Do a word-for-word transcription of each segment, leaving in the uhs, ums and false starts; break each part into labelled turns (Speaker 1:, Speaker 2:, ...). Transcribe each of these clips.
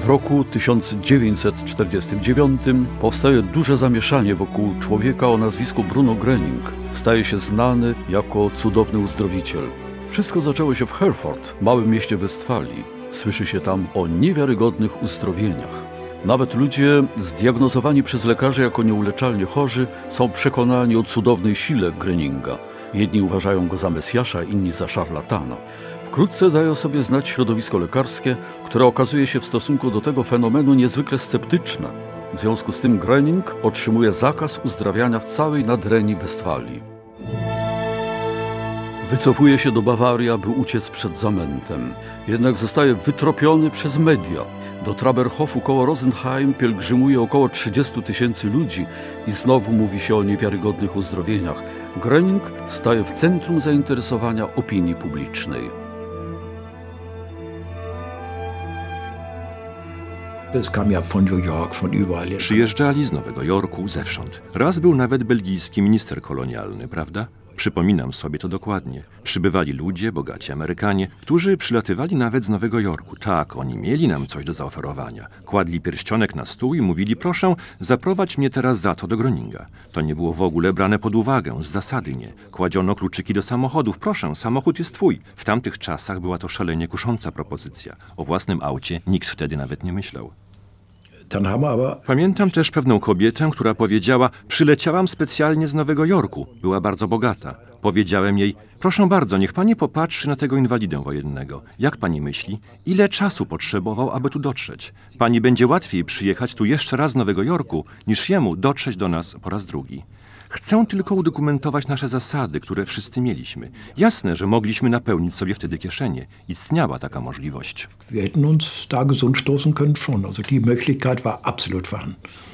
Speaker 1: W roku tysiąc dziewięćset czterdziestym dziewiątym powstaje duże zamieszanie wokół człowieka o nazwisku Bruno Gröning. Staje się znany jako cudowny uzdrowiciel. Wszystko zaczęło się w Herford, małym mieście Westfalii. Słyszy się tam o niewiarygodnych uzdrowieniach. Nawet ludzie zdiagnozowani przez lekarzy jako nieuleczalnie chorzy są przekonani o cudownej sile Gröninga. Jedni uważają go za Mesjasza, inni za szarlatana. Wkrótce daje o sobie znać środowisko lekarskie, które okazuje się w stosunku do tego fenomenu niezwykle sceptyczne. W związku z tym Gröning otrzymuje zakaz uzdrawiania w całej nadrenii Westfalii. Wycofuje się do Bawarii, aby uciec przed zamętem. Jednak zostaje wytropiony przez media. Do Traberhofu koło Rosenheim pielgrzymuje około trzydziestu tysięcy ludzi i znowu mówi się o niewiarygodnych uzdrowieniach. Gröning staje w centrum zainteresowania opinii publicznej.
Speaker 2: Przyjeżdżali z Nowego Jorku, zewsząd. Raz był nawet belgijski minister kolonialny, prawda? Przypominam sobie to dokładnie. Przybywali ludzie, bogaci Amerykanie, którzy przylatywali nawet z Nowego Jorku. Tak, oni mieli nam coś do zaoferowania. Kładli pierścionek na stół i mówili: proszę, zaprowadź mnie teraz za to do Gröninga. To nie było w ogóle brane pod uwagę, z zasady nie. Kładziono kluczyki do samochodów. Proszę, samochód jest twój. W tamtych czasach była to szalenie kusząca propozycja. O własnym aucie nikt wtedy nawet nie myślał. Pamiętam też pewną kobietę, która powiedziała: przyleciałam specjalnie z Nowego Jorku. Była bardzo bogata. Powiedziałem jej: proszę bardzo, niech pani popatrzy na tego inwalidę wojennego. Jak pani myśli, ile czasu potrzebował, aby tu dotrzeć? Pani będzie łatwiej przyjechać tu jeszcze raz z Nowego Jorku, niż jemu dotrzeć do nas po raz drugi. Chcę tylko udokumentować nasze zasady, które wszyscy mieliśmy. Jasne, że mogliśmy napełnić sobie wtedy kieszenie. Istniała taka możliwość.
Speaker 3: Wir hätten uns da gesund stoßen können schon. Also die Möglichkeit war absolut vorhanden.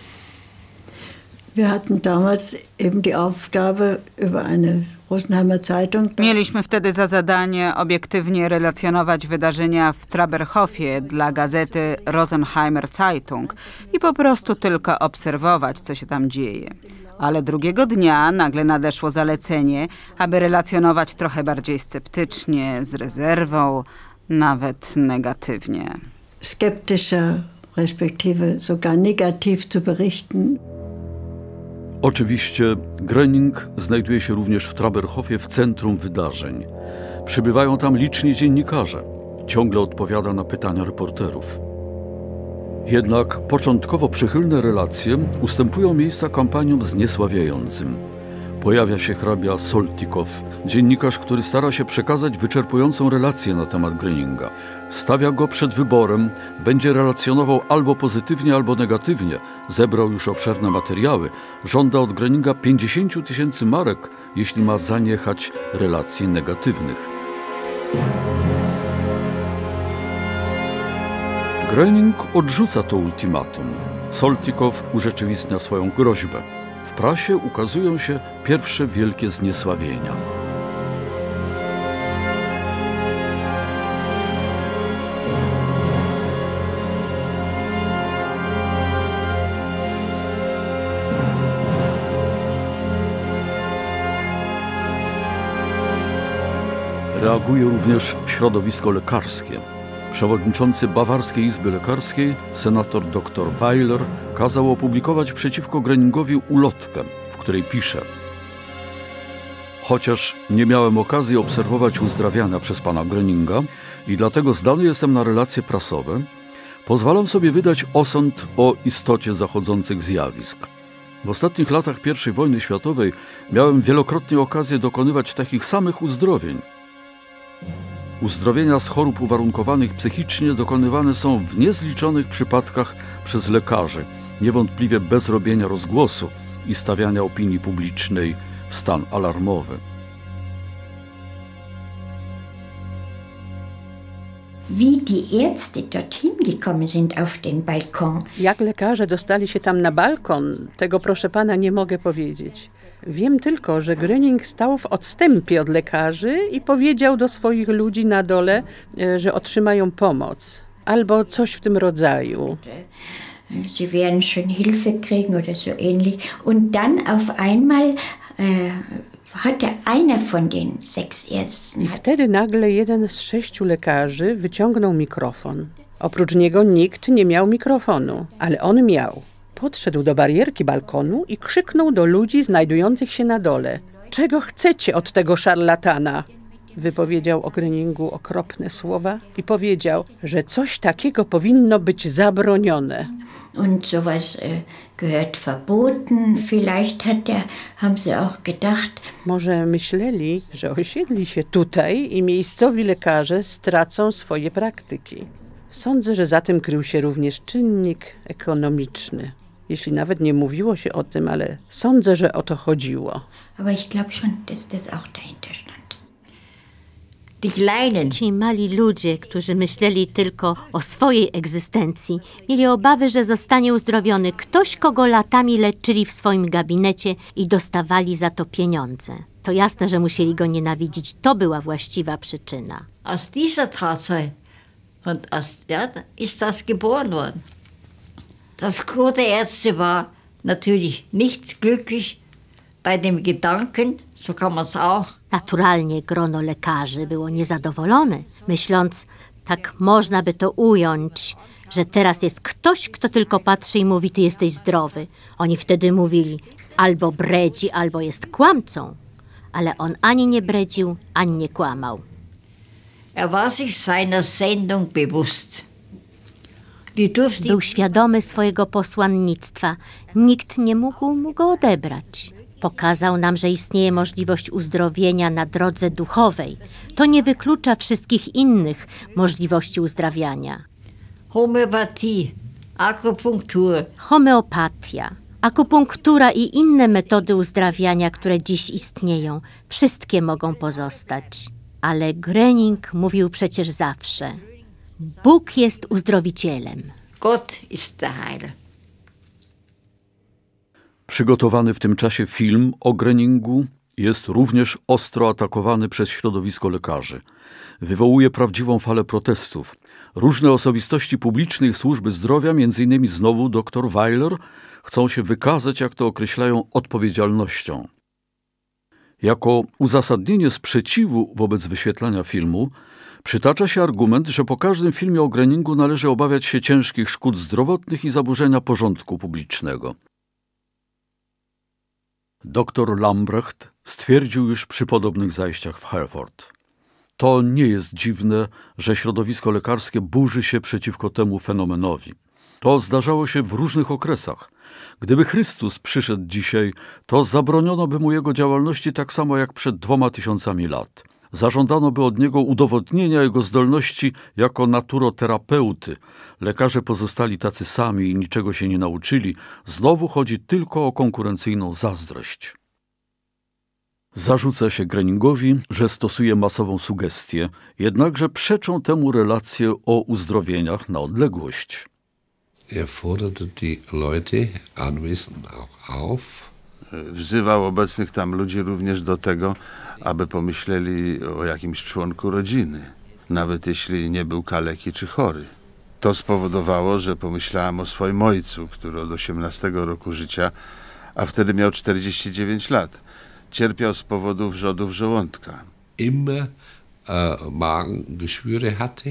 Speaker 4: Wir hatten damals eben die Aufgabe über eine Rosenheimer Zeitung.
Speaker 5: Mieliśmy wtedy za zadanie obiektywnie relacjonować wydarzenia w Traberhofie dla gazety Rosenheimer Zeitung i po prostu tylko obserwować, co się tam dzieje. Ale drugiego dnia nagle nadeszło zalecenie, aby relacjonować trochę bardziej sceptycznie, z rezerwą, nawet negatywnie.
Speaker 4: Skeptischer, respektive sogar negativ zu berichten.
Speaker 1: Oczywiście Gröning znajduje się również w Traberhofie w centrum wydarzeń. Przybywają tam liczni dziennikarze. Ciągle odpowiada na pytania reporterów. Jednak początkowo przychylne relacje ustępują miejsca kampaniom zniesławiającym. Pojawia się hrabia Soltikow, dziennikarz, który stara się przekazać wyczerpującą relację na temat Gröninga. Stawia go przed wyborem, będzie relacjonował albo pozytywnie, albo negatywnie. Zebrał już obszerne materiały. Żąda od Gröninga pięćdziesięciu tysięcy marek, jeśli ma zaniechać relacji negatywnych. Gröning odrzuca to ultimatum. Soltikow urzeczywistnia swoją groźbę. W prasie ukazują się pierwsze wielkie zniesławienia. Reaguje również środowisko lekarskie. Przewodniczący Bawarskiej Izby Lekarskiej, senator dr Weiler, kazał opublikować przeciwko Gröningowi ulotkę, w której pisze: chociaż nie miałem okazji obserwować uzdrawiania przez pana Gröninga i dlatego zdany jestem na relacje prasowe, pozwalam sobie wydać osąd o istocie zachodzących zjawisk. W ostatnich latach pierwszej wojny światowej miałem wielokrotnie okazję dokonywać takich samych uzdrowień. Uzdrowienia z chorób uwarunkowanych psychicznie dokonywane są w niezliczonych przypadkach przez lekarzy, niewątpliwie bez robienia rozgłosu i stawiania opinii publicznej w stan alarmowy.
Speaker 6: Wie die Ärzte dorthin gekommen sind auf den Balkon.
Speaker 7: Jak lekarze dostali się tam na balkon, tego proszę pana nie mogę powiedzieć. Wiem tylko, że Gröning stał w odstępie od lekarzy i powiedział do swoich ludzi na dole, że otrzymają pomoc. Albo coś w tym rodzaju.
Speaker 6: Sie werden schon Hilfe kriegen oder so ähnlich. Und dann auf einmal äh, hatte einer von den sechs Ärzten...
Speaker 7: I wtedy nagle jeden z sześciu lekarzy wyciągnął mikrofon. Oprócz niego nikt nie miał mikrofonu, ale on miał. Podszedł do barierki balkonu i krzyknął do ludzi znajdujących się na dole. Czego chcecie od tego szarlatana? Wypowiedział o Gröningu okropne słowa i powiedział, że coś takiego powinno być zabronione.
Speaker 6: Und sowas äh, gehört verboten. Vielleicht hat der, haben sie auch gedacht.
Speaker 7: Może myśleli, że osiedli się tutaj i miejscowi lekarze stracą swoje praktyki. Sądzę, że za tym krył się również czynnik ekonomiczny. Jeśli nawet nie mówiło się o tym, ale sądzę, że o to chodziło.
Speaker 6: Aber ich glaube schon, dass das auch dahinter stand.
Speaker 8: Ci mali ludzie, którzy myśleli tylko o swojej egzystencji, mieli obawy, że zostanie uzdrowiony ktoś, kogo latami leczyli w swoim gabinecie i dostawali za to pieniądze. To jasne, że musieli go nienawidzić. To była właściwa przyczyna.
Speaker 4: Aus dieser Tatsache und aus, ja, ist das geboren worden. Das Gros der Ärzte war natürlich nicht glücklich bei dem Gedanken, so kann man es auch.
Speaker 8: Naturalnie grono lekarzy było niezadowolone, myśląc, tak można by to ująć, że teraz jest ktoś, kto tylko patrzy i mówi, ty jesteś zdrowy. Oni wtedy mówili, albo bredzi, albo jest kłamcą. Ale on ani nie bredził, ani nie kłamał.
Speaker 4: Er war sich seiner Sendung bewusst.
Speaker 8: Był świadomy swojego posłannictwa. Nikt nie mógł mu go odebrać. Pokazał nam, że istnieje możliwość uzdrowienia na drodze duchowej. To nie wyklucza wszystkich innych możliwości uzdrawiania.
Speaker 4: Homöopathie, Akupunktur.
Speaker 8: Homeopatia, akupunktura i inne metody uzdrawiania, które dziś istnieją, wszystkie mogą pozostać. Ale Gröning mówił przecież zawsze, Bóg jest uzdrowicielem.
Speaker 4: Gott ist der Heiler.
Speaker 1: Przygotowany w tym czasie film o Gröningu jest również ostro atakowany przez środowisko lekarzy. Wywołuje prawdziwą falę protestów. Różne osobistości publicznej służby zdrowia, między innymi znowu dr Weiler, chcą się wykazać, jak to określają, odpowiedzialnością. Jako uzasadnienie sprzeciwu wobec wyświetlania filmu przytacza się argument, że po każdym filmie o Gröningu należy obawiać się ciężkich szkód zdrowotnych i zaburzenia porządku publicznego. Doktor Lambrecht stwierdził już przy podobnych zajściach w Herford. To nie jest dziwne, że środowisko lekarskie burzy się przeciwko temu fenomenowi. To zdarzało się w różnych okresach. Gdyby Chrystus przyszedł dzisiaj, to zabroniono by mu jego działalności tak samo jak przed dwoma tysiącami lat. Zażądano by od niego udowodnienia jego zdolności jako naturoterapeuty. Lekarze pozostali tacy sami i niczego się nie nauczyli. Znowu chodzi tylko o konkurencyjną zazdrość. Zarzuca się Gröningowi, że stosuje masową sugestię, jednakże przeczą temu relacje o uzdrowieniach na odległość.
Speaker 9: Er forderte die Leute anwesend auch auf.
Speaker 10: Wzywał obecnych tam ludzi również do tego, aby pomyśleli o jakimś członku rodziny, nawet jeśli nie był kaleki czy chory. To spowodowało, że pomyślałem o swoim ojcu, który od osiemnastego roku życia, a wtedy miał czterdzieści dziewięć lat, cierpiał z powodu wrzodów żołądka.
Speaker 9: Immer äh, Magengeschwüre hatte.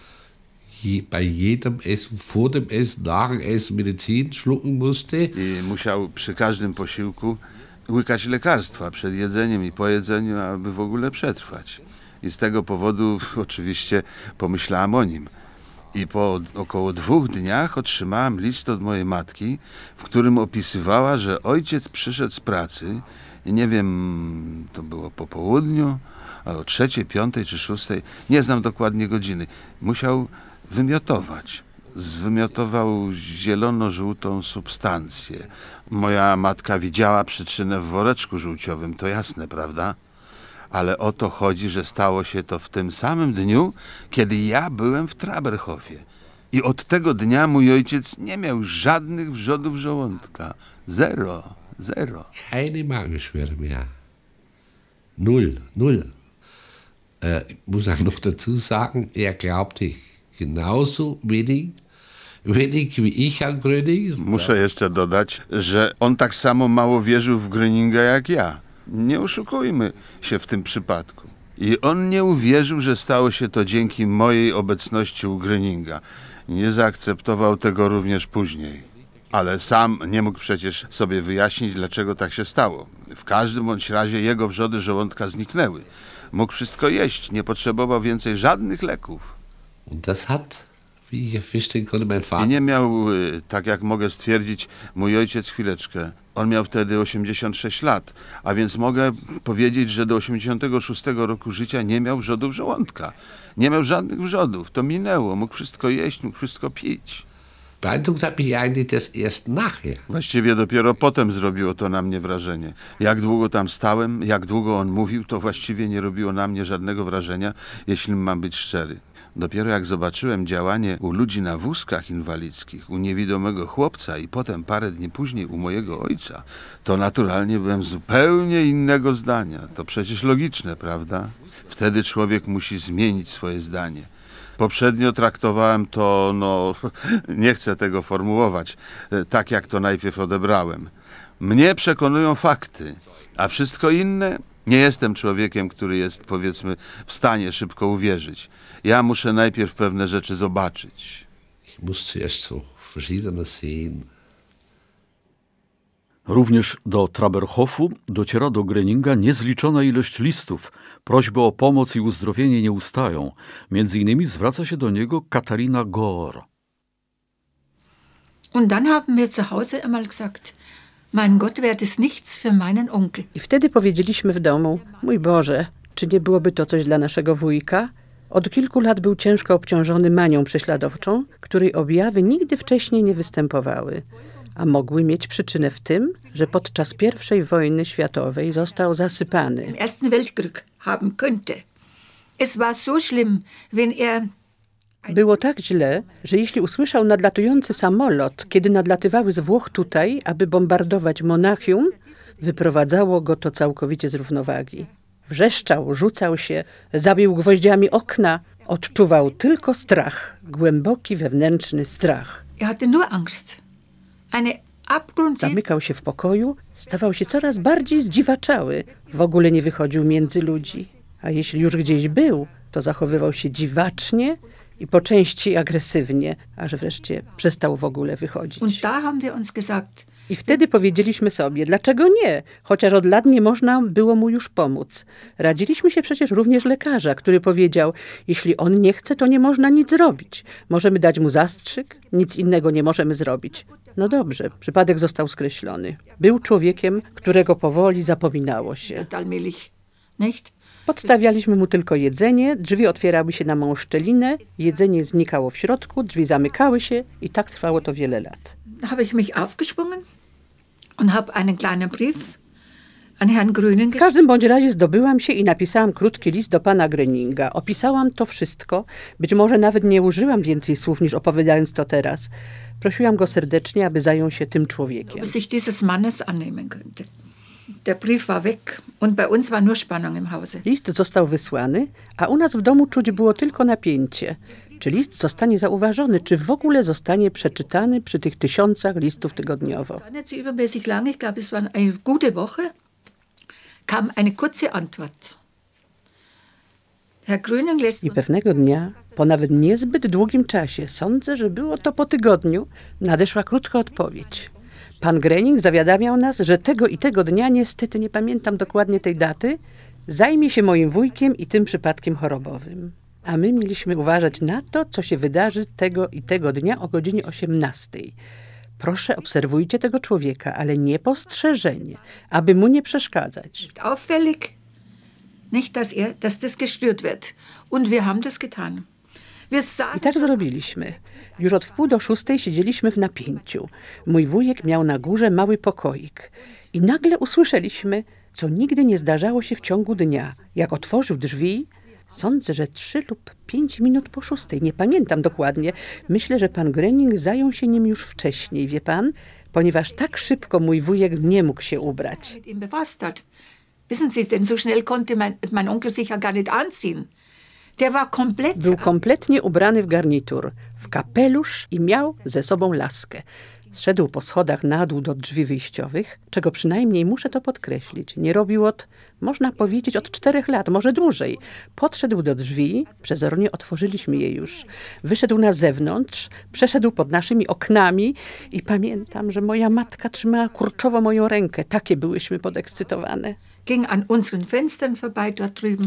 Speaker 9: Bei jedem Essen, vor dem Essen, nach dem Essen Medizin schlucken musste.
Speaker 10: I musiał przy każdym posiłku łykać lekarstwa przed jedzeniem i po jedzeniu, aby w ogóle przetrwać. I z tego powodu oczywiście pomyślałem o nim. I po około dwóch dniach otrzymałem list od mojej matki, w którym opisywała, że ojciec przyszedł z pracy i nie wiem, to było po południu, ale o trzeciej, piątej czy szóstej, nie znam dokładnie godziny, musiał wymiotować. Zwymiotował zielono-żółtą substancję. Moja matka widziała przyczynę w woreczku żółciowym, to jasne, prawda? Ale o to chodzi, że stało się to w tym samym dniu, kiedy ja byłem w Traberhofie. I od tego dnia mój ojciec nie miał żadnych wrzodów żołądka. Zero, zero.
Speaker 9: Keine Magengeschwüre mehr. Null, null. Äh, ich muss auch noch dazu sagen, er glaubte genauso wenig, wenig wie ich an Gröning.
Speaker 10: Muszę jeszcze dodać, że on tak samo mało wierzył w Gröninga jak ja. Nie oszukujmy się w tym przypadku. I on nie uwierzył, że stało się to dzięki mojej obecności u Gröninga. Nie zaakceptował tego również później. Ale sam nie mógł przecież sobie wyjaśnić, dlaczego tak się stało. W każdym bądź razie jego wrzody żołądka zniknęły. Mógł wszystko jeść, nie potrzebował więcej żadnych leków.
Speaker 9: Und das hat, wie ich feststellen konnte, mein
Speaker 10: I
Speaker 9: Vater.
Speaker 10: nie miał, y, tak jak mogę stwierdzić, mój ojciec chwileczkę. On miał wtedy osiemdziesiąt sześć lat, a więc mogę powiedzieć, że do osiemdziesiątego szóstego roku życia nie miał wrzodów żołądka. Nie miał żadnych wrzodów, to minęło, mógł wszystko jeść, mógł wszystko pić.
Speaker 9: Beeindruckt hat mich eigentlich das erst nachher.
Speaker 10: Właściwie dopiero potem zrobiło to na mnie wrażenie. Jak długo tam stałem, jak długo on mówił, to właściwie nie robiło na mnie żadnego wrażenia, jeśli mam być szczery. Dopiero jak zobaczyłem działanie u ludzi na wózkach inwalidzkich, u niewidomego chłopca i potem parę dni później u mojego ojca, to naturalnie byłem zupełnie innego zdania. To przecież logiczne, prawda? Wtedy człowiek musi zmienić swoje zdanie. Poprzednio traktowałem to, no, nie chcę tego formułować, tak jak to najpierw odebrałem. Mnie przekonują fakty, a wszystko inne, nie jestem człowiekiem, który jest, powiedzmy, w stanie szybko uwierzyć. Ja muszę najpierw pewne rzeczy zobaczyć.
Speaker 9: Ich muss zuerst so verschiedene sehen.
Speaker 1: Również do Traberhofu dociera do Gröninga niezliczona ilość listów. Prośby o pomoc i uzdrowienie nie ustają. Między innymi zwraca się do niego Katharina Gohr.
Speaker 11: Und dann haben wir zu Hause einmal gesagt, mein Gott, wäre das nichts für meinen Onkel.
Speaker 7: I wtedy powiedzieliśmy w domu, mój Boże, czy nie byłoby to coś dla naszego wujka? Od kilku lat był ciężko obciążony manią prześladowczą, której objawy nigdy wcześniej nie występowały, a mogły mieć przyczynę w tym, że podczas pierwszej wojny światowej został zasypany.
Speaker 11: Im Ersten Weltkrieg haben könnte. Es war so schlimm, wenn er...
Speaker 7: Było tak źle, że jeśli usłyszał nadlatujący samolot, kiedy nadlatywały z Włoch tutaj, aby bombardować Monachium, wyprowadzało go to całkowicie z równowagi. Wrzeszczał, rzucał się, zabił gwoździami okna. Odczuwał tylko strach, głęboki wewnętrzny strach.
Speaker 11: Er hatte nur Angst. Eine abgrundtiefe...
Speaker 7: Zamykał się w pokoju, stawał się coraz bardziej zdziwaczały. W ogóle nie wychodził między ludzi. A jeśli już gdzieś był, to zachowywał się dziwacznie i po części agresywnie, aż wreszcie przestał w ogóle wychodzić.
Speaker 11: Und da haben wir uns gesagt,
Speaker 7: I wtedy powiedzieliśmy sobie, dlaczego nie, chociaż od lat nie można było mu już pomóc. Radziliśmy się przecież również lekarza, który powiedział, jeśli on nie chce, to nie można nic zrobić. Możemy dać mu zastrzyk, nic innego nie możemy zrobić. No dobrze, przypadek został skreślony. Był człowiekiem, którego powoli zapominało się. Podstawialiśmy mu tylko jedzenie, drzwi otwierały się na małą szczelinę, jedzenie znikało w środku, drzwi zamykały się i tak trwało to wiele lat.
Speaker 11: Habe ich mich aufgeschwungen und habe einen kleinen Brief an Herrn Gröning.
Speaker 7: W każdym bądź razie zdobyłam się i napisałam krótki list do pana Gröninga. Opisałam to wszystko. Być może nawet nie użyłam więcej słów, niż opowiadając to teraz. Prosiłam go serdecznie, aby zajął się tym człowiekiem.
Speaker 11: Ob sich dieses Mannes annehmen könnte. Der Brief war weg und bei uns war nur Spannung im Hause.
Speaker 7: List został wysłany, a u nas w domu czuć było tylko napięcie. Czy list zostanie zauważony, czy w ogóle zostanie przeczytany przy tych tysiącach listów tygodniowo.
Speaker 11: Gar nicht so übermäßig lang, ich glaube, es war eine gute Woche, kam eine kurze Antwort. Herr Gröning lässt...
Speaker 7: I pewnego dnia, po nawet niezbyt długim czasie, sądzę, że było to po tygodniu, nadeszła krótka odpowiedź. Pan Gröning zawiadamiał nas, że tego i tego dnia, niestety nie pamiętam dokładnie tej daty, zajmie się moim wujkiem i tym przypadkiem chorobowym. A my mieliśmy uważać na to, co się wydarzy tego i tego dnia o godzinie osiemnastej. Proszę, obserwujcie tego człowieka, ale nie postrzeżenie, aby mu nie przeszkadzać.
Speaker 11: Auffällig, nicht, dass er, dass das gestört wird. Und wir haben das getan.
Speaker 7: I tak zrobiliśmy. Już od wpół do szóstej siedzieliśmy w napięciu. Mój wujek miał na górze mały pokoik. I nagle usłyszeliśmy, co nigdy nie zdarzało się w ciągu dnia. Jak otworzył drzwi, sądzę, że trzy lub pięć minut po szóstej, nie pamiętam dokładnie. Myślę, że pan Gröning zajął się nim już wcześniej, wie pan? Ponieważ tak szybko mój wujek nie mógł się ubrać.
Speaker 11: Wissen Sie, denn so schnell konnte mein, mein Onkel sich ja gar nicht anziehen. Der war komplett...
Speaker 7: Był kompletnie ubrany w garnitur, w kapelusz i miał ze sobą laskę. Zszedł po schodach na dół do drzwi wyjściowych, czego przynajmniej muszę to podkreślić. Nie robił od, można powiedzieć, od czterech lat, może dłużej. Podszedł do drzwi, przezornie otworzyliśmy je już. Wyszedł na zewnątrz, przeszedł pod naszymi oknami i pamiętam, że moja matka trzymała kurczowo moją rękę. Takie byłyśmy podekscytowane.
Speaker 11: Ging an unseren Fenstern vorbei dort drüben.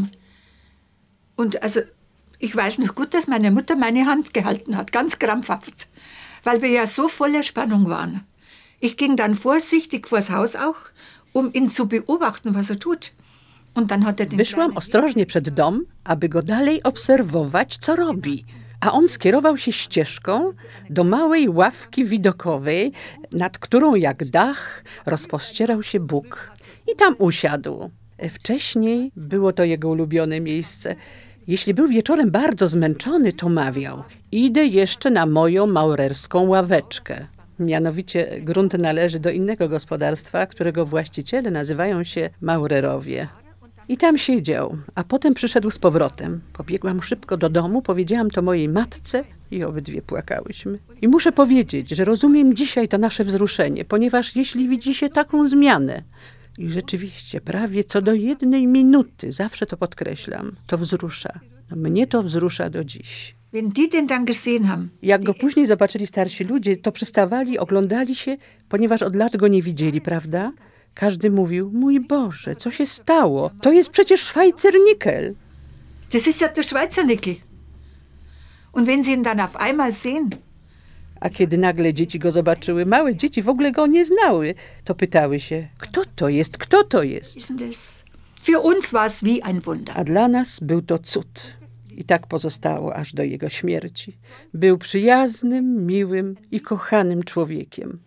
Speaker 11: Und also, ich weiß noch gut, dass meine Mutter meine Hand gehalten hat, ganz krampfhaft, weil wir ja so voller Spannung waren. Ich ging dann vorsichtig vors Haus auch, um ihn zu beobachten, was er tut. Und dann hat er den
Speaker 7: Wyszłam ostrożnie przed dom, aby go dalej obserwować, co robi. A on skierował się ścieżką do małej ławki widokowej, nad którą jak dach rozpościerał się Bóg. I tam usiadł. Wcześniej było to jego ulubione miejsce. Jeśli był wieczorem bardzo zmęczony, to mawiał: idę jeszcze na moją maurerską ławeczkę. Mianowicie grunt należy do innego gospodarstwa, którego właściciele nazywają się Maurerowie. I tam siedział, a potem przyszedł z powrotem. Pobiegłam szybko do domu, powiedziałam to mojej matce i obydwie płakałyśmy. I muszę powiedzieć, że rozumiem dzisiaj to nasze wzruszenie, ponieważ jeśli widzi się taką zmianę, i rzeczywiście prawie co do jednej minuty, zawsze to podkreślam, to wzrusza. No, mnie to wzrusza do dziś.
Speaker 11: Wenn die den dann gesehen haben,
Speaker 7: jak go później zobaczyli starsi ludzie, to przystawali, oglądali się, ponieważ od lat go nie widzieli, prawda? Każdy mówił: mój Boże, co się stało? To jest przecież Schweizernickel.
Speaker 11: Das ist ja der Schweizernickel. Und wenn sie ihn dann auf einmal sehen,
Speaker 7: a kiedy nagle dzieci go zobaczyły, małe dzieci w ogóle go nie znały, to pytały się: kto to jest, kto to jest?
Speaker 11: Für uns war es wie ein Wunder.
Speaker 7: A dla nas był to cud. I tak pozostało aż do jego śmierci. Był przyjaznym, miłym i kochanym człowiekiem.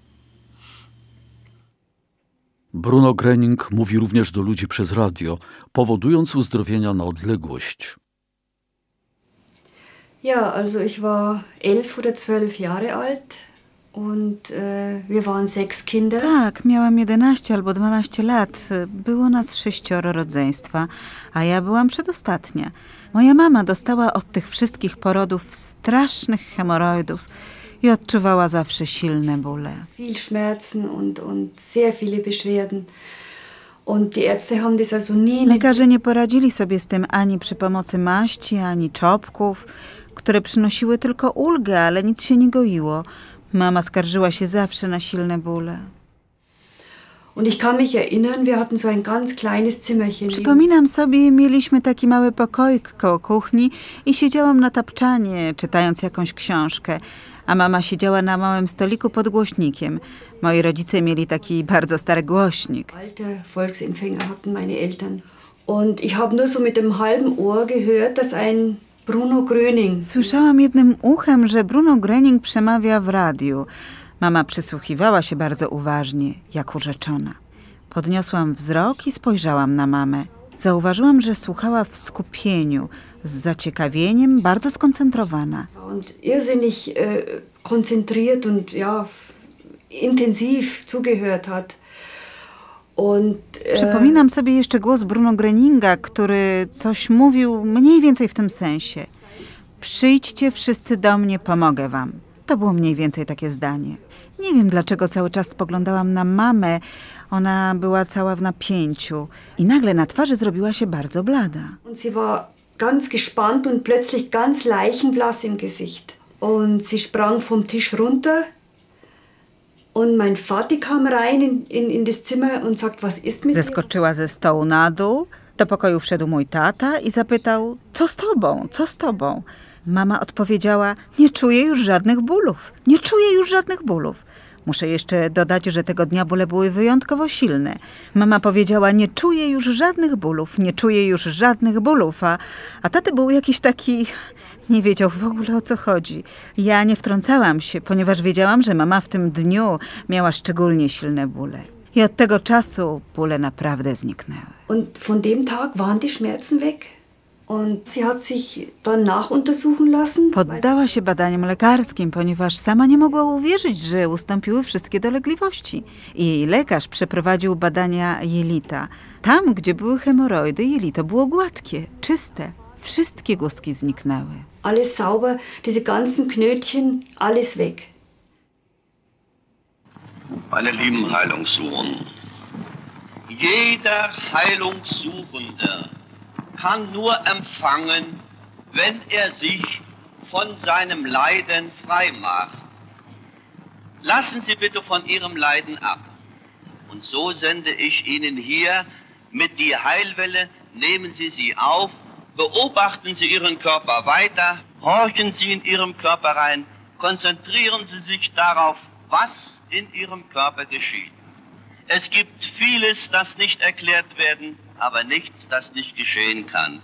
Speaker 1: Bruno Gröning mówi również do ludzi przez radio, powodując uzdrowienia na odległość.
Speaker 12: Ja, also ich war elf oder zwölf Jahre alt und äh, wir waren sechs Kinder.
Speaker 5: Tak, miałam jedenaście albo dwanaście lat. Było nas sześcioro rodzeństwa, a ja byłam przedostatnia. Moja mama dostała od tych wszystkich porodów strasznych hemoroidów i odczuwała zawsze silne bóle.
Speaker 12: Viel Schmerzen und, und sehr viele Beschwerden. Und die Ärzte haben das also nie...
Speaker 5: Lekarze nie poradzili sobie z tym ani przy pomocy maści, ani czopków, które przynosiły tylko ulgę, ale nic się nie goiło. Mama skarżyła się zawsze na silne bóle.
Speaker 12: Und ich kann mich erinnern, wir hatten so ein ganz kleines Zimmerchen.
Speaker 5: Przypominam sobie, mieliśmy taki mały pokoik koło kuchni i siedziałam na tapczanie, czytając jakąś książkę, a mama siedziała na małym stoliku pod głośnikiem. Moi rodzice mieli taki bardzo stary głośnik.
Speaker 12: Alte Volksempfänger hatten meine Eltern. Und ich habe nur so mit dem halben Ohr gehört, dass ein Bruno Gröning...
Speaker 5: Słyszałam jednym uchem, że Bruno Gröning przemawia w radiu. Mama przysłuchiwała się bardzo uważnie, jak urzeczona. Podniosłam wzrok i spojrzałam na mamę. Zauważyłam, że słuchała w skupieniu, z zaciekawieniem, bardzo skoncentrowana.
Speaker 12: Und irrsinnig äh, konzentriert und ja, intensiv zugehört hat. Und, äh,
Speaker 5: Przypominam sobie jeszcze głos Bruno Gröninga, który coś mówił mniej więcej w tym sensie. Przyjdźcie wszyscy do mnie, pomogę wam. To było mniej więcej takie zdanie. Nie wiem, dlaczego cały czas spoglądałam na mamę. Ona była cała w napięciu i nagle na twarzy zrobiła się bardzo blada.
Speaker 12: Und sie war ganz gespannt und plötzlich ganz leichenblass im Gesicht. Und sie sprang vom Tisch runter. Und mein Vati kam rein in, in, in das Zimmer und sagt, was ist mit dir?
Speaker 5: Zeskoczyła ze stołu na dół. Do pokoju wszedł mój tata i zapytał: co z tobą, co z tobą? Mama odpowiedziała: nie czuję już żadnych bólów, nie czuję już żadnych bólów. Muszę jeszcze dodać, że tego dnia bóle były wyjątkowo silne. Mama powiedziała: nie czuję już żadnych bólów, nie czuję już żadnych bólów, a, a taty był jakiś taki... Nie wiedział w ogóle, o co chodzi. Ja nie wtrącałam się, ponieważ wiedziałam, że mama w tym dniu miała szczególnie silne bóle. I od tego czasu bóle naprawdę zniknęły.
Speaker 12: Und von dem Tag waren die Schmerzen weg. Und sie hat sich dann nachuntersuchen lassen.
Speaker 5: Poddała się badaniom lekarskim, ponieważ sama nie mogła uwierzyć, że ustąpiły wszystkie dolegliwości. I jej lekarz przeprowadził badania jelita. Tam, gdzie były hemoroidy, jelito było gładkie, czyste. Wszystkie guzki zniknęły.
Speaker 12: Alles sauber, diese ganzen Knötchen, alles weg.
Speaker 13: Meine lieben Heilungssuchenden, jeder Heilungssuchende kann nur empfangen, wenn er sich von seinem Leiden frei macht. Lassen Sie bitte von Ihrem Leiden ab. Und so sende ich Ihnen hier mit die Heilwelle, nehmen Sie sie auf, beobachten Sie Ihren Körper weiter, horchen Sie in Ihrem Körper rein, konzentrieren Sie sich darauf, was in Ihrem Körper geschieht. Es gibt vieles, das nicht erklärt werden, aber nichts, das nicht geschehen kann.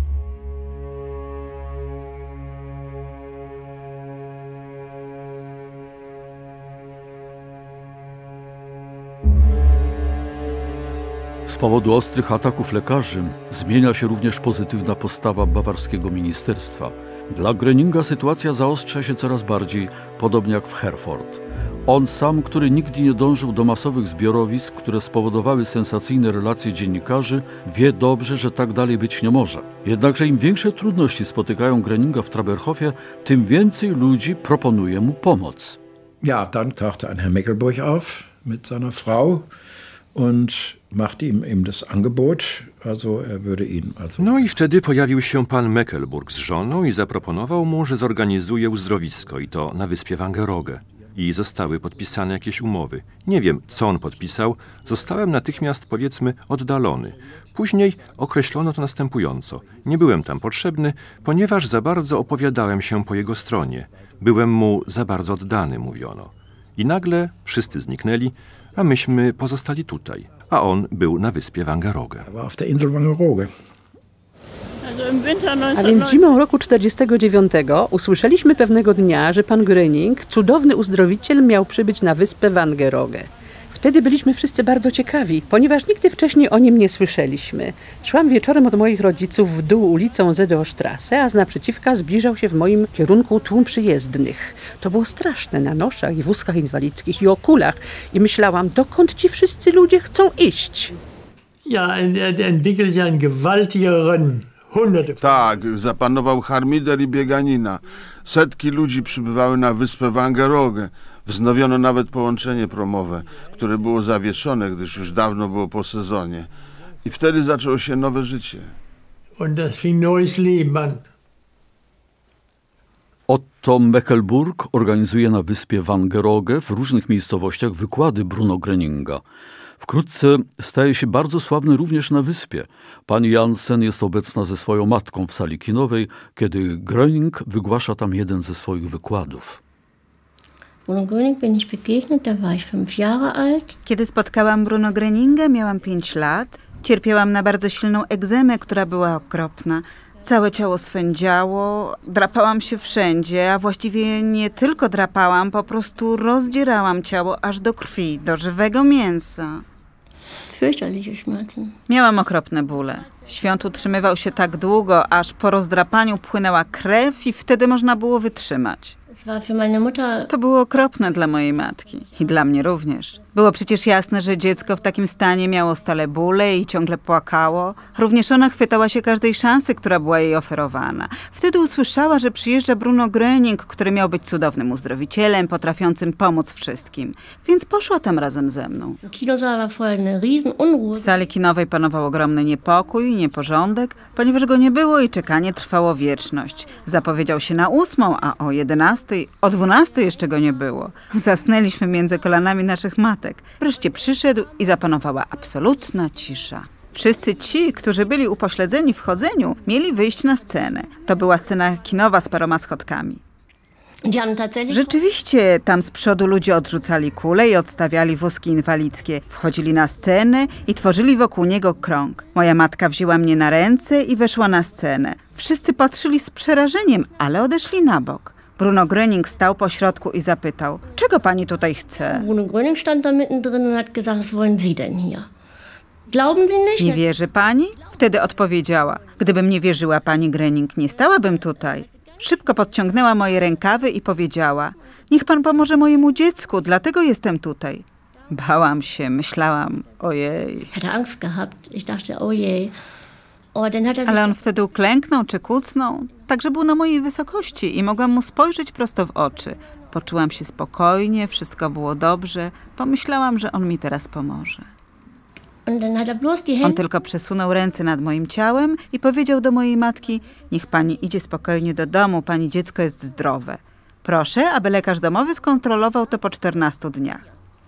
Speaker 1: Z powodu ostrych ataków lekarzy zmienia się również pozytywna postawa bawarskiego ministerstwa. Dla Gröninga sytuacja zaostrza się coraz bardziej, podobnie jak w Herford. On sam, który nigdy nie dążył do masowych zbiorowisk, które spowodowały sensacyjne relacje dziennikarzy, wie dobrze, że tak dalej być nie może. Jednakże im większe trudności spotykają Gröninga w Traberhofie, tym więcej ludzi proponuje mu pomoc.
Speaker 3: Ja, dann tauchte ein Herr Meckelburg auf mit seiner Frau und machte ihm eben das Angebot, also er würde ihn also...
Speaker 2: No i wtedy pojawił się pan Meckelburg z żoną i zaproponował mu, że zorganizuje uzdrowisko i to na wyspie Wangerooge. I zostały podpisane jakieś umowy. Nie wiem, co on podpisał. Zostałem natychmiast, powiedzmy, oddalony. Później określono to następująco. Nie byłem tam potrzebny, ponieważ za bardzo opowiadałem się po jego stronie. Byłem mu za bardzo oddany, mówiono. I nagle wszyscy zniknęli, a myśmy pozostali tutaj. A on był na wyspie Wangerooge.
Speaker 3: Er war auf der Insel Wangerooge.
Speaker 7: A więc zimą roku czterdziestego dziewiątego usłyszeliśmy pewnego dnia, że pan Gröning, cudowny uzdrowiciel, miał przybyć na wyspę Wangerooge. Wtedy byliśmy wszyscy bardzo ciekawi, ponieważ nigdy wcześniej o nim nie słyszeliśmy. Szłam wieczorem od moich rodziców w dół ulicą Zedeostrasse, a z naprzeciwka zbliżał się w moim kierunku tłum przyjezdnych. To było straszne, na noszach i wózkach inwalidzkich i o kulach. I myślałam, dokąd ci wszyscy ludzie chcą iść?
Speaker 14: Ja, er entwickelt sich ein gewaltiger Rennen.
Speaker 10: Tak, zapanował harmider i bieganina. Setki ludzi przybywały na wyspę Wangerooge. Wznowiono nawet połączenie promowe, które było zawieszone, gdyż już dawno było po sezonie. I wtedy zaczęło się nowe życie.
Speaker 14: Und das fing neues Leben an.
Speaker 1: Otto Meckelburg organizuje na wyspie Wangerooge w różnych miejscowościach wykłady Bruno Gröninga. Wkrótce staje się bardzo sławny również na wyspie. Pani Jansen jest obecna ze swoją matką w sali kinowej, kiedy Gröning wygłasza tam jeden ze swoich wykładów.
Speaker 6: Bruno Gröning bin ich begegnet, da war ich fünf Jahre alt.
Speaker 5: Kiedy spotkałam Bruno Gröninga, miałam pięć lat. Cierpiałam na bardzo silną egzemę, która była okropna. Całe ciało swędziało, drapałam się wszędzie, a właściwie nie tylko drapałam, po prostu rozdzierałam ciało aż do krwi, do żywego mięsa.
Speaker 6: Fürchterliche Schmerzen.
Speaker 5: Miałam okropne bóle. Świąt utrzymywał się tak długo, aż po rozdrapaniu płynęła krew i wtedy można było wytrzymać. To było okropne dla mojej matki i dla mnie również. Było przecież jasne, że dziecko w takim stanie miało stale bóle i ciągle płakało. Również ona chwytała się każdej szansy, która była jej oferowana. Wtedy usłyszała, że przyjeżdża Bruno Gröning, który miał być cudownym uzdrowicielem, potrafiącym pomóc wszystkim. Więc poszła tam razem ze mną. W sali kinowej panował ogromny niepokój i nieporządek, ponieważ go nie było i czekanie trwało wieczność. Zapowiedział się na ósmą, a o jedenastej, o dwunastej jeszcze go nie było. Zasnęliśmy między kolanami naszych matek. Wreszcie przyszedł i zapanowała absolutna cisza. Wszyscy ci, którzy byli upośledzeni w chodzeniu, mieli wyjść na scenę. To była scena kinowa z paroma schodkami. Rzeczywiście tam z przodu ludzie odrzucali kule i odstawiali wózki inwalidzkie. Wchodzili na scenę i tworzyli wokół niego krąg. Moja matka wzięła mnie na ręce i weszła na scenę. Wszyscy patrzyli z przerażeniem, ale odeszli na bok. Bruno Gröning stał po środku i zapytał, czego pani tutaj chce?
Speaker 6: Bruno Gröning stand da mittendrin und hat gesagt, was wollen Sie denn hier? Glauben Sie nicht?
Speaker 5: Nie wierzy pani? Wtedy odpowiedziała, gdybym nie wierzyła pani Gröning, nie stałabym tutaj. Szybko podciągnęła moje rękawy i powiedziała, niech pan pomoże mojemu dziecku, dlatego jestem tutaj. Bałam się, myślałam, ojej.
Speaker 6: Ich hatte Angst gehabt. Ich dachte, ojej.
Speaker 5: Ale on wtedy uklęknął czy kucnął, tak że był na mojej wysokości i mogłam mu spojrzeć prosto w oczy. Poczułam się spokojnie, wszystko było dobrze. Pomyślałam, że on mi teraz pomoże. On tylko przesunął ręce nad moim ciałem i powiedział do mojej matki: niech pani idzie spokojnie do domu, pani dziecko jest zdrowe. Proszę, aby lekarz domowy skontrolował to po czternastu dniach.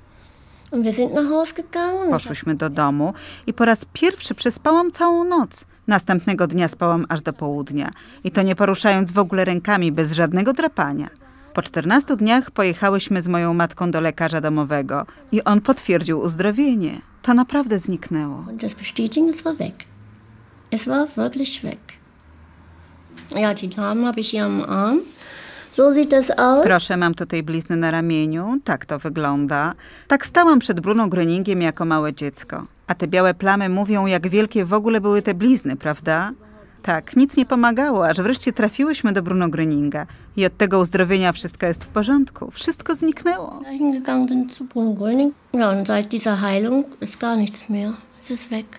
Speaker 5: Poszłyśmy do domu i po raz pierwszy przespałam całą noc. Następnego dnia spałam aż do południa. I to nie poruszając w ogóle rękami, bez żadnego drapania. Po czternastu dniach pojechałyśmy z moją matką do lekarza domowego i on potwierdził uzdrowienie. To naprawdę zniknęło.
Speaker 15: Das bestätigen, es war weg. Es war wirklich weg. Ja, die Narben habe ich hier am Arm. So sieht das aus.
Speaker 5: Proszę, mam tutaj blizny na ramieniu. Tak to wygląda. Tak stałam przed Bruno Gröningiem jako małe dziecko. A te białe plamy mówią, jak wielkie w ogóle były te blizny, prawda? Tak, nic nie pomagało, aż wreszcie trafiłyśmy do Bruno Gröninga. I od tego uzdrowienia wszystko jest w porządku. Wszystko zniknęło.
Speaker 15: Hingegangen sind zu Bruno Gröning. Ja, und seit dieser Heilung ist gar nichts mehr. Es ist weg.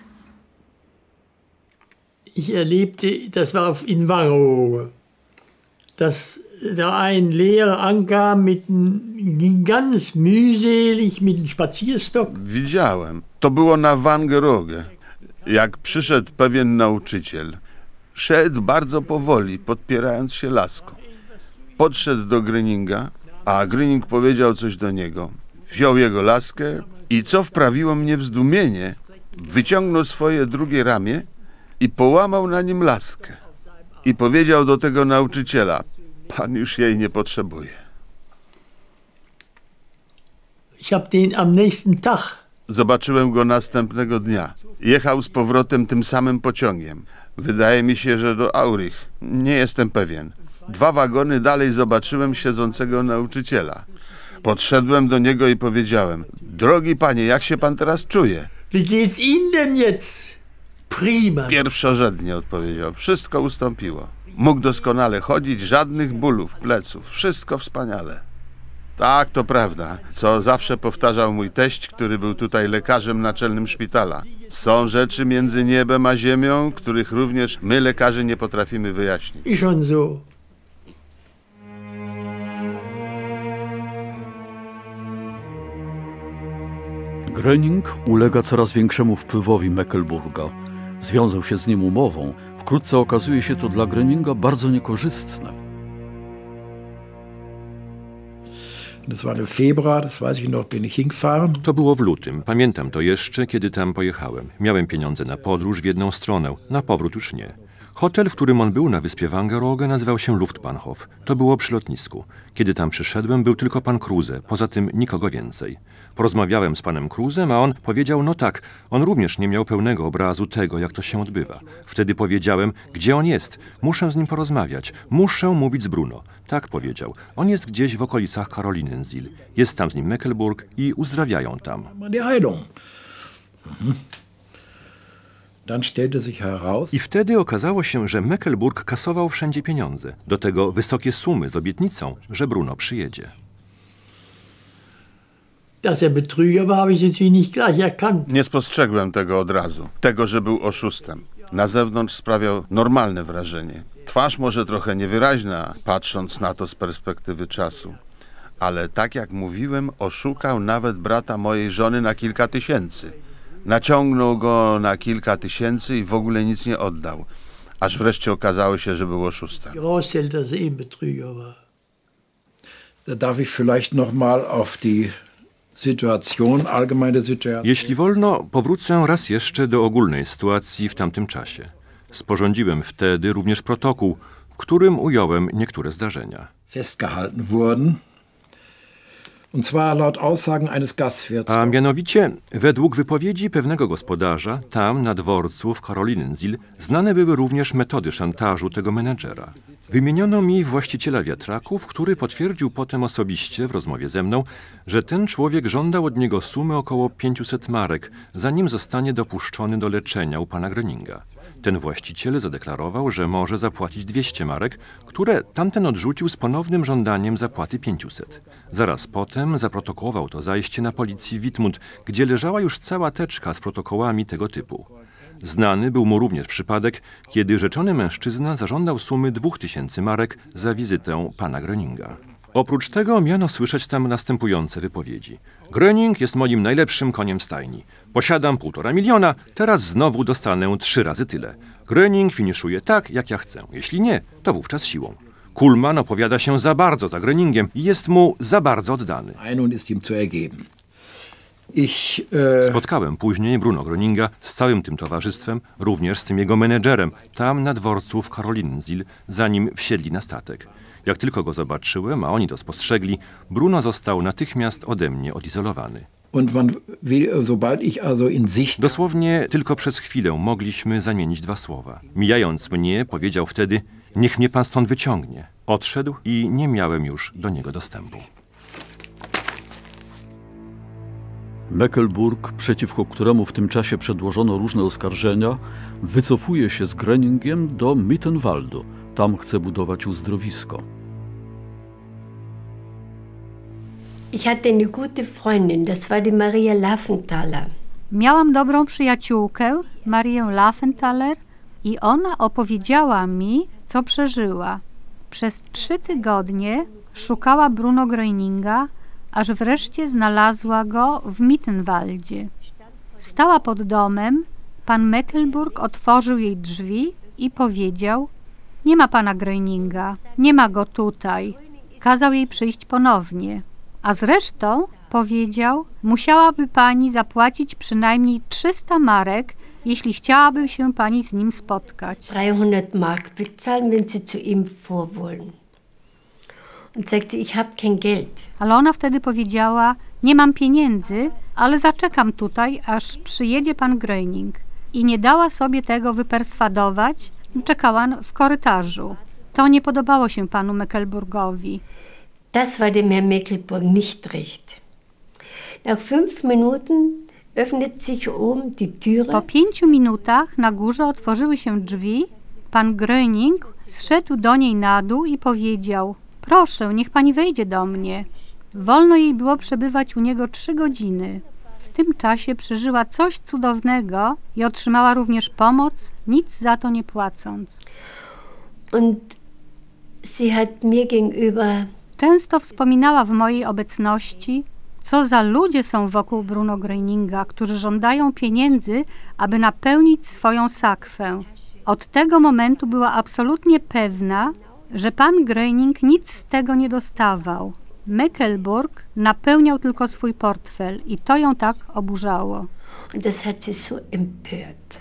Speaker 14: Ich erlebte, das war in Warrow, dass da ein Lehrer ankam mit einem, ganz mühselig mit einem Spazierstock.
Speaker 10: Widziałem. To było na Wangerooge. Jak przyszedł pewien nauczyciel, szedł bardzo powoli, podpierając się laską. Podszedł do Gröninga, a Gröning powiedział coś do niego. Wziął jego laskę i co wprawiło mnie w zdumienie, wyciągnął swoje drugie ramię i połamał na nim laskę. I powiedział do tego nauczyciela: pan już jej nie potrzebuje.
Speaker 14: Ich hab den am nächsten Tag.
Speaker 10: Zobaczyłem go następnego dnia. Jechał z powrotem tym samym pociągiem. Wydaje mi się, że do Aurich. Nie jestem pewien. Dwa wagony dalej zobaczyłem siedzącego nauczyciela. Podszedłem do niego i powiedziałem: drogi panie, jak się pan teraz czuje?
Speaker 14: Wie geht's Ihnen denn jetzt? Prima.
Speaker 10: Pierwszorzędnie odpowiedział. Wszystko ustąpiło. Mógł doskonale chodzić, żadnych bólów, pleców. Wszystko wspaniale. Tak, to prawda, co zawsze powtarzał mój teść, który był tutaj lekarzem naczelnym szpitala. Są rzeczy między niebem a ziemią, których również my, lekarze, nie potrafimy wyjaśnić.
Speaker 14: I schon so.
Speaker 1: Gröning ulega coraz większemu wpływowi Meckelburga. Związał się z nim umową. Wkrótce okazuje się to dla Gröninga bardzo niekorzystne.
Speaker 3: Das war im Februar, das weiß ich noch, bin ich hingefahren.
Speaker 2: To było w lutym. Pamiętam to jeszcze, kiedy tam pojechałem. Miałem pieniądze na podróż w jedną stronę, na powrót już nie. Hotel, w którym on był na wyspie Wangerooge, nazywał się Luftbahnhof. To było przy lotnisku. Kiedy tam przyszedłem, był tylko pan Kruse, poza tym nikogo więcej. Porozmawiałem z panem Krusem, a on powiedział: no tak, on również nie miał pełnego obrazu tego, jak to się odbywa. Wtedy powiedziałem: gdzie on jest? Muszę z nim porozmawiać. Muszę mówić z Bruno. Tak powiedział. On jest gdzieś w okolicach Karolinensiel. Jest tam z nim Meckelburg i uzdrawiają tam. I wtedy okazało się, że Meckelburg kasował wszędzie pieniądze. Do tego wysokie sumy z obietnicą, że Bruno przyjedzie.
Speaker 14: Dass er Betrüger war, habe ich natürlich nicht gleich erkannt.
Speaker 10: Nie spostrzegłem tego od razu. Tego, że był oszustem. Na zewnątrz sprawiał normalne wrażenie. Twarz może trochę niewyraźna, patrząc na to z perspektywy czasu. Ale tak jak mówiłem, oszukał nawet brata mojej żony na kilka tysięcy. Naciągnął go na kilka tysięcy i w ogóle nic nie oddał. Aż wreszcie okazało się, że był oszustem.
Speaker 3: Da darf ich vielleicht noch mal auf die Situation, allgemeine Situation.
Speaker 2: Jeśli wolno, powrócę raz jeszcze do ogólnej sytuacji w tamtym czasie. Sporządziłem wtedy również protokół, w którym ująłem niektóre zdarzenia.
Speaker 3: Festgehalten wurden. Und zwar laut Aussagen eines Gastwirts.
Speaker 2: A mianowicie, według wypowiedzi pewnego gospodarza, tam na dworcu w Karolinensiel znane były również metody szantażu tego menedżera. Wymieniono mi właściciela wiatraków, który potwierdził potem osobiście w rozmowie ze mną, że ten człowiek żądał od niego sumy około pięciuset marek, zanim zostanie dopuszczony do leczenia u pana Gröninga. Ten właściciel zadeklarował, że może zapłacić dwieście marek, które tamten odrzucił z ponownym żądaniem zapłaty pięciuset. Zaraz potem zaprotokołował to zajście na policji Wittmund, gdzie leżała już cała teczka z protokołami tego typu. Znany był mu również przypadek, kiedy rzeczony mężczyzna zażądał sumy dwóch tysięcy marek za wizytę pana Gröninga. Oprócz tego miano słyszeć tam następujące wypowiedzi. Gröning jest moim najlepszym koniem stajni. Posiadam półtora miliona, teraz znowu dostanę trzy razy tyle. Gröning finiszuje tak, jak ja chcę. Jeśli nie, to wówczas siłą. Kuhlmann opowiada się za bardzo za Gröningiem i jest mu za bardzo oddany.
Speaker 3: Ich,
Speaker 2: e... Spotkałem później Bruno Gröninga z całym tym towarzystwem, również z tym jego menedżerem, tam na dworcu w Karolinensiel, zanim wsiedli na statek. Jak tylko go zobaczyłem, a oni to spostrzegli, Bruno został natychmiast ode mnie odizolowany.
Speaker 3: Und wann, sobald ich also in Sicht...
Speaker 2: Dosłownie tylko przez chwilę mogliśmy zamienić dwa słowa. Mijając mnie, powiedział wtedy: niech mnie pan stąd wyciągnie. Odszedł i nie miałem już do niego dostępu.
Speaker 1: Meckelburg, przeciwko któremu w tym czasie przedłożono różne oskarżenia, wycofuje się z Gröningiem do Mittenwaldu. Tam chce budować uzdrowisko.
Speaker 15: Ich hatte eine gute Freundin, das war die Maria Laffenthaler.
Speaker 16: Miałam dobrą przyjaciółkę, Marię Laffenthaler, i ona opowiedziała mi, co przeżyła. Przez trzy tygodnie szukała Bruno Gröninga, aż wreszcie znalazła go w Mittenwaldzie. Stała pod domem, pan Meckelburg otworzył jej drzwi i powiedział: nie ma pana Gröninga, nie ma go tutaj. Kazał jej przyjść ponownie. A zresztą, powiedział, musiałaby pani zapłacić przynajmniej trzysta marek, jeśli chciałaby się pani z nim spotkać.
Speaker 15: dreihundert Mark bezahlen, wenn Sie zu ihm vor wollen. Und sagte, ich habe kein Geld.
Speaker 16: Ale ona wtedy powiedziała: nie mam pieniędzy, ale zaczekam tutaj, aż przyjedzie pan Gröning. I nie dała sobie tego wyperswadować, czekała w korytarzu. To nie podobało się panu Meckelburgowi.
Speaker 15: Das war dem Herrn Meckelburg nicht recht. Nach fünf Minuten öffnet sich oben die Türe.
Speaker 16: Po pięciu minutach na górze otworzyły się drzwi. Pan Gröning zszedł do niej na dół i powiedział: proszę, niech pani wejdzie do mnie. Wolno jej było przebywać u niego trzy godziny. W tym czasie przeżyła coś cudownego i otrzymała również pomoc, nic za to nie płacąc.
Speaker 15: Und sie hat mir gegenüber...
Speaker 16: Często wspominała w mojej obecności, co za ludzie są wokół Bruno Gröninga, którzy żądają pieniędzy, aby napełnić swoją sakwę. Od tego momentu była absolutnie pewna, że pan Gröning nic z tego nie dostawał. Meckelburg napełniał tylko swój portfel i to ją tak oburzało.
Speaker 15: Das hat sie so empört.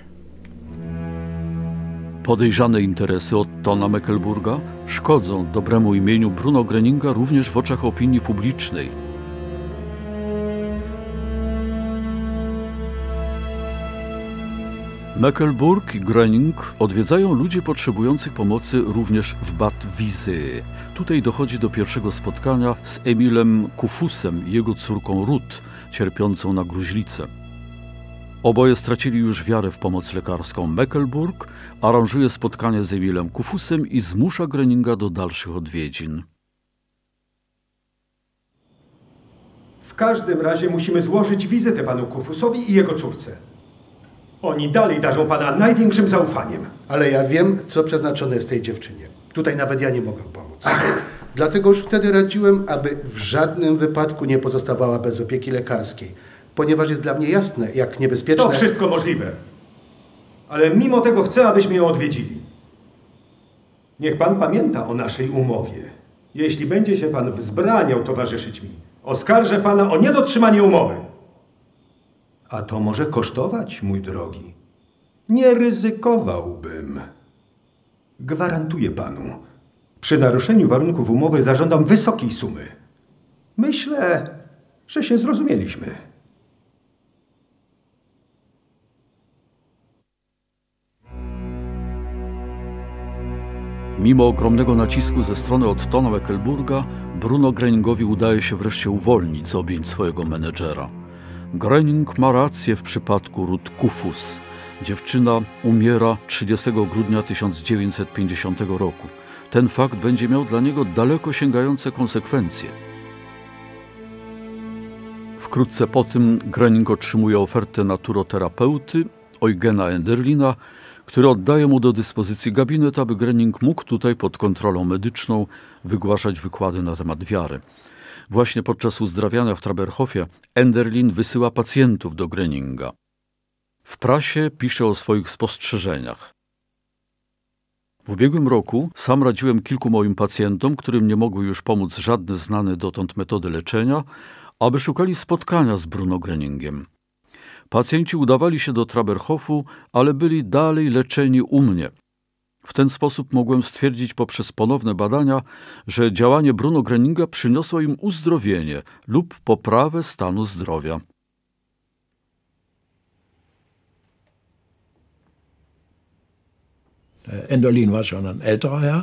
Speaker 1: Podejrzane interesy Ottona Meckelburga szkodzą dobremu imieniu Bruno Gröninga również w oczach opinii publicznej. Meckelburg i Gröning odwiedzają ludzi potrzebujących pomocy również w Bad Wiessee. Tutaj dochodzi do pierwszego spotkania z Emilem Kufusem i jego córką Ruth, cierpiącą na gruźlicę. Oboje stracili już wiarę w pomoc lekarską. Meckelburg aranżuje spotkanie z Emilem Kufusem i zmusza Gröninga do dalszych odwiedzin.
Speaker 17: W każdym razie musimy złożyć wizytę panu Kufusowi i jego córce. Oni dalej darzą pana największym zaufaniem.
Speaker 18: Ale ja wiem, co przeznaczone jest tej dziewczynie. Tutaj nawet ja nie mogę pomóc. Ach. Dlatego już wtedy radziłem, aby w żadnym wypadku nie pozostawała bez opieki lekarskiej, ponieważ jest dla mnie jasne, jak niebezpieczne...
Speaker 17: To wszystko możliwe. Ale mimo tego chcę, abyśmy ją odwiedzili. Niech pan pamięta o naszej umowie. Jeśli będzie się pan wzbraniał towarzyszyć mi, oskarżę pana o niedotrzymanie umowy. A to może kosztować, mój drogi. Nie ryzykowałbym. Gwarantuję panu. Przy naruszeniu warunków umowy zażądam wysokiej sumy. Myślę, że się zrozumieliśmy.
Speaker 1: Mimo ogromnego nacisku ze strony Ottona Meckelburga, Bruno Gröningowi udaje się wreszcie uwolnić z objęć swojego menedżera. Gröning ma rację w przypadku Ruth Kufus. Dziewczyna umiera trzydziestego grudnia tysiąc dziewięćset pięćdziesiątego roku. Ten fakt będzie miał dla niego daleko sięgające konsekwencje. Wkrótce po tym Gröning otrzymuje ofertę naturoterapeuty Eugena Enderlina, który oddaje mu do dyspozycji gabinet, aby Gröning mógł tutaj pod kontrolą medyczną wygłaszać wykłady na temat wiary. Właśnie podczas uzdrawiania w Traberhofie Enderlin wysyła pacjentów do Gröninga. W prasie pisze o swoich spostrzeżeniach. W ubiegłym roku sam radziłem kilku moim pacjentom, którym nie mogły już pomóc żadne znane dotąd metody leczenia, aby szukali spotkania z Bruno Gröningiem. Pacjenci udawali się do Traberhofu, ale byli dalej leczeni u mnie. W ten sposób mogłem stwierdzić poprzez ponowne badania, że działanie Bruno Gröninga przyniosło im uzdrowienie lub poprawę stanu zdrowia.
Speaker 3: Enderlin war schon ein älterer Herr.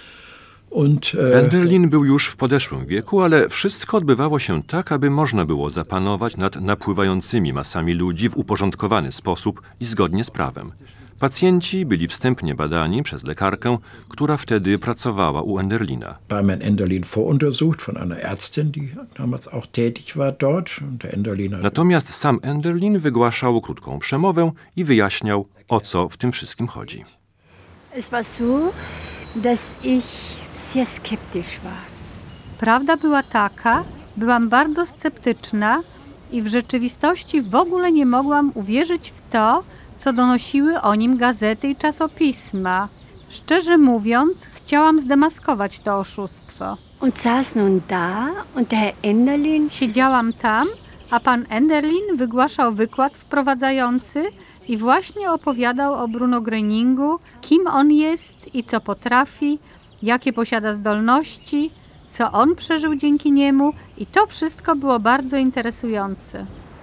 Speaker 3: Und, e...
Speaker 2: Enderlin był już w podeszłym wieku, ale wszystko odbywało się tak, aby można było zapanować nad napływającymi masami ludzi w uporządkowany sposób i zgodnie z prawem. Pacjenci byli wstępnie badani przez lekarkę, która wtedy pracowała u Enderlina.
Speaker 3: War mein Enderlin voruntersucht von einer Ärztin, die damals auch tätig war dort. Und der Enderlin hat...
Speaker 2: Natomiast sam Enderlin wygłaszał krótką przemowę i wyjaśniał, o co w tym wszystkim chodzi.
Speaker 19: Es war so, dass ich sehr skeptisch war.
Speaker 16: Prawda była taka, byłam bardzo sceptyczna i w rzeczywistości w ogóle nie mogłam uwierzyć w to, co donosiły o nim gazety i czasopisma. Szczerze mówiąc, chciałam zdemaskować to oszustwo.
Speaker 19: Und saß nun da und der Herr Enderlin...
Speaker 16: Siedziałam tam, a pan Enderlin wygłaszał wykład wprowadzający i właśnie opowiadał o Bruno Gröningu, kim on jest i co potrafi, jakie posiada zdolności, co on przeżył dzięki niemu i to wszystko było bardzo interesujące.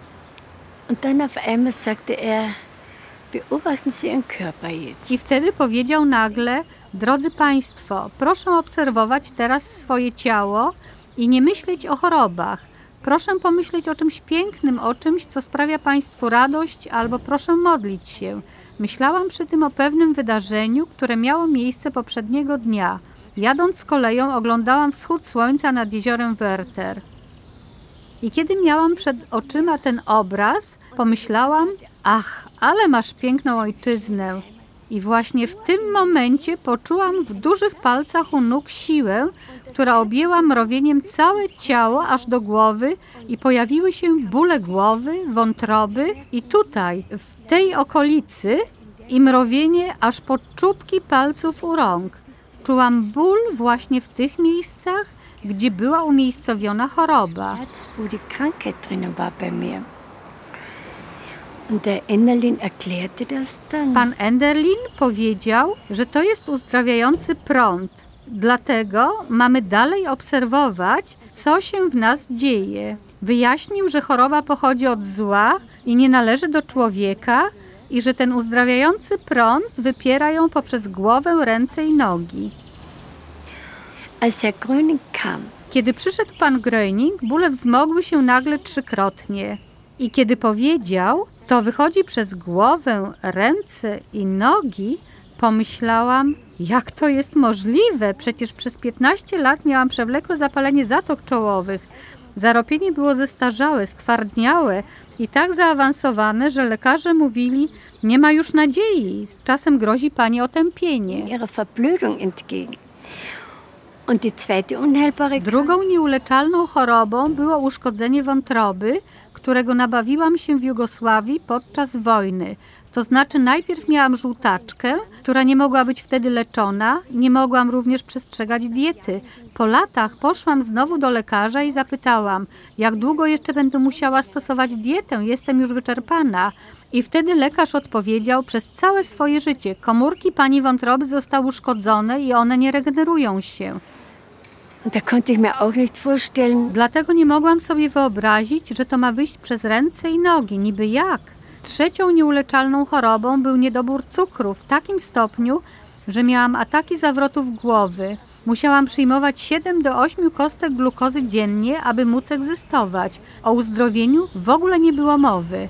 Speaker 19: Und dann auf einmal sagte er, beobachten Sie Ihren Körper jetzt.
Speaker 16: I wtedy powiedział nagle, drodzy Państwo, proszę obserwować teraz swoje ciało i nie myśleć o chorobach. Proszę pomyśleć o czymś pięknym, o czymś, co sprawia Państwu radość, albo proszę modlić się. Myślałam przy tym o pewnym wydarzeniu, które miało miejsce poprzedniego dnia. Jadąc koleją oglądałam wschód słońca nad jeziorem Werther. I kiedy miałam przed oczyma ten obraz, pomyślałam, ach, ale masz piękną ojczyznę. I właśnie w tym momencie poczułam w dużych palcach u nóg siłę, która objęła mrowieniem całe ciało aż do głowy i pojawiły się bóle głowy, wątroby i tutaj, w tej okolicy i mrowienie aż po czubki palców u rąk. Czułam ból właśnie w tych miejscach, gdzie była umiejscowiona choroba. Pan Enderlin powiedział, że to jest uzdrawiający prąd. Dlatego mamy dalej obserwować, co się w nas dzieje. Wyjaśnił, że choroba pochodzi od zła i nie należy do człowieka i że ten uzdrawiający prąd wypiera ją poprzez głowę, ręce i nogi. Kiedy przyszedł pan Gröning, bóle wzmogły się nagle trzykrotnie. I kiedy powiedział, to wychodzi przez głowę, ręce i nogi, pomyślałam, jak to jest możliwe? Przecież przez piętnaście lat miałam przewlekłe zapalenie zatok czołowych. Zaropienie było zestarzałe, stwardniałe i tak zaawansowane, że lekarze mówili, nie ma już nadziei, z czasem grozi pani otępienie. Drugą nieuleczalną chorobą było uszkodzenie wątroby, którego nabawiłam się w Jugosławii podczas wojny. To znaczy najpierw miałam żółtaczkę, która nie mogła być wtedy leczona, nie mogłam również przestrzegać diety. Po latach poszłam znowu do lekarza i zapytałam, jak długo jeszcze będę musiała stosować dietę, jestem już wyczerpana. I wtedy lekarz odpowiedział, przez całe swoje życie komórki pani wątroby zostały uszkodzone i one nie regenerują się. Dlatego nie mogłam sobie wyobrazić, że to ma wyjść przez ręce i nogi, niby jak. Trzecią nieuleczalną chorobą był niedobór cukru w takim stopniu, że miałam ataki zawrotów głowy. Musiałam przyjmować siedem do ośmiu kostek glukozy dziennie, aby móc egzystować. O uzdrowieniu w ogóle nie było mowy.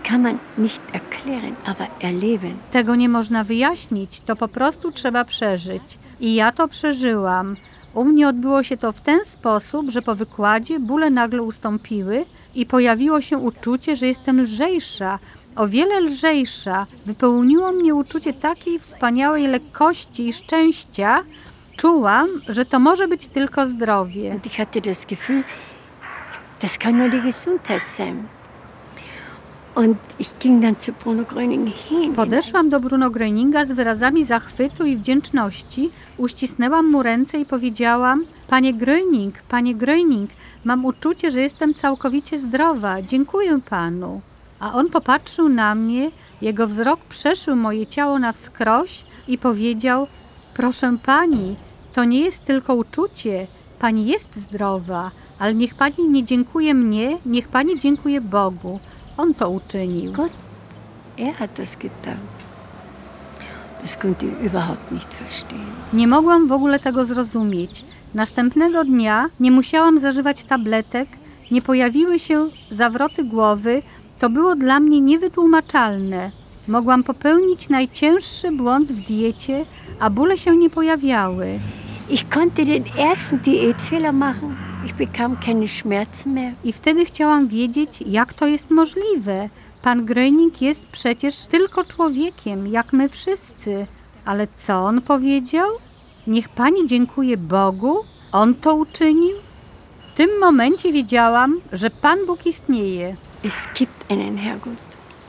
Speaker 16: Tego nie można wyjaśnić, to po prostu trzeba przeżyć. I ja to przeżyłam. U mnie odbyło się to w ten sposób, że po wykładzie bóle nagle ustąpiły i pojawiło się uczucie, że jestem lżejsza. o wiele lżejsza. Wypełniło mnie uczucie takiej wspaniałej lekkości i szczęścia. Czułam, że to może być tylko zdrowie.
Speaker 19: Und ich hatte das Gefühl, das kann nur die Gesundheit sein. Und ich ging dann zu Bruno Gröning hin.
Speaker 16: Podeszłam do Bruno Gröninga z wyrazami zachwytu i wdzięczności. Uścisnęłam mu ręce i powiedziałam: Panie Gröning, panie Gröning, mam uczucie, że jestem całkowicie zdrowa. Dziękuję panu. A on popatrzył na mnie, jego wzrok przeszył moje ciało na wskroś i powiedział: proszę pani, to nie jest tylko uczucie. Pani jest zdrowa, ale niech pani nie dziękuje mnie, niech pani dziękuje Bogu. On to uczynił.
Speaker 19: Gott, er hat das getan. Das konnte ich überhaupt nicht verstehen.
Speaker 16: Nie mogłam w ogóle tego zrozumieć. Następnego dnia nie musiałam zażywać tabletek, nie pojawiły się zawroty głowy. To było dla mnie niewytłumaczalne. Mogłam popełnić najcięższy błąd w diecie, a bóle się nie pojawiały.
Speaker 19: Ich konnte den ärgsten Diätfehler machen. Ich bekam keine Schmerzen mehr.
Speaker 16: I wtedy chciałam wiedzieć, jak to jest możliwe. Pan Gröning jest przecież tylko człowiekiem, jak my wszyscy. Ale co on powiedział? Niech pani dziękuje Bogu? On to uczynił? W tym momencie wiedziałam, że Pan Bóg istnieje.
Speaker 19: Es gibt einen Herrgott.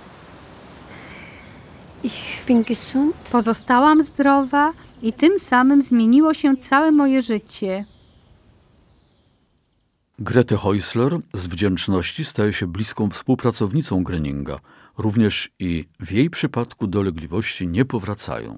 Speaker 19: Ich bin gesund.
Speaker 16: Pozostałam zdrowa i tym samym zmieniło się całe moje życie.
Speaker 1: Grete Häusler z wdzięczności staje się bliską współpracownicą Gröninga. Również i w jej przypadku dolegliwości nie powracają.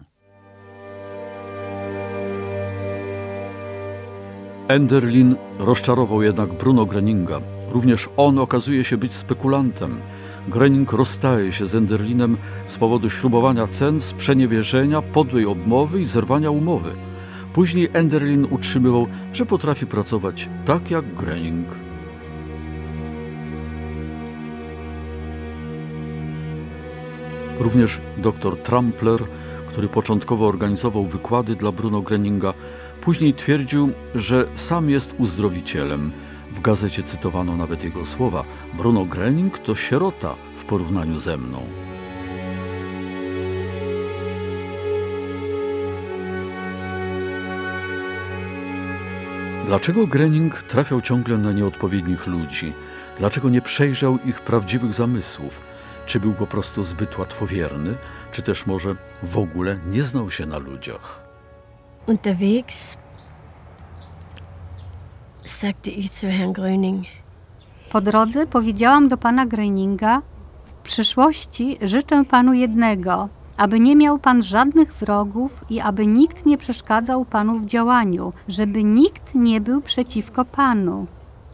Speaker 1: Enderlin rozczarował jednak Bruno Gröninga. Również on okazuje się być spekulantem. Gröning rozstaje się z Enderlinem z powodu śrubowania cen, sprzeniewierzenia, podłej obmowy i zerwania umowy. Później Enderlin utrzymywał, że potrafi pracować tak jak Gröning. Również dr Trampler, który początkowo organizował wykłady dla Bruno Gröninga, później twierdził, że sam jest uzdrowicielem. W gazecie cytowano nawet jego słowa: Bruno Gröning to sierota w porównaniu ze mną. Dlaczego Gröning trafiał ciągle na nieodpowiednich ludzi? Dlaczego nie przejrzał ich prawdziwych zamysłów? Czy był po prostu zbyt łatwowierny, czy też może w ogóle nie znał się na ludziach?
Speaker 19: Unterwegs sagte ich zu Herrn Gröning.
Speaker 16: Po drodze powiedziałam do pana Gröninga: w przyszłości życzę panu jednego, aby nie miał pan żadnych wrogów i aby nikt nie przeszkadzał panu w działaniu, żeby nikt nie był przeciwko panu.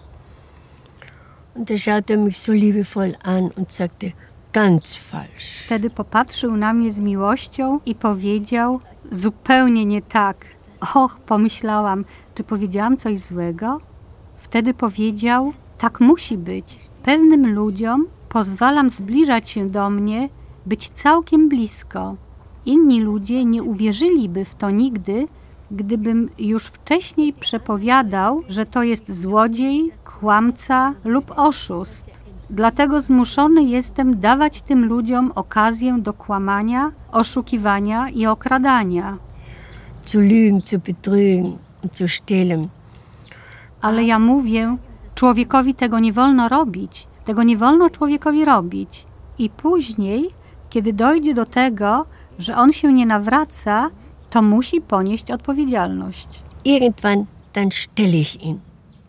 Speaker 19: Und er schaute mich so liebevoll an und sagte: ganz falsch.
Speaker 16: Wtedy popatrzył na mnie z miłością i powiedział: zupełnie nie tak. Och, pomyślałam, czy powiedziałam coś złego? Wtedy powiedział: tak musi być. Pewnym ludziom pozwalam zbliżać się do mnie, być całkiem blisko. Inni ludzie nie uwierzyliby w to nigdy, gdybym już wcześniej przepowiadał, że to jest złodziej, kłamca lub oszust. Dlatego zmuszony jestem dawać tym ludziom okazję do kłamania, oszukiwania i okradania.
Speaker 19: Zu lügen, zu betrügen und zu stehlen.
Speaker 16: Ale ja mówię, człowiekowi tego nie wolno robić, tego nie wolno człowiekowi robić. I później, kiedy dojdzie do tego, że on się nie nawraca, to musi ponieść odpowiedzialność.
Speaker 19: Irgendwann, dann stelle ich ihn.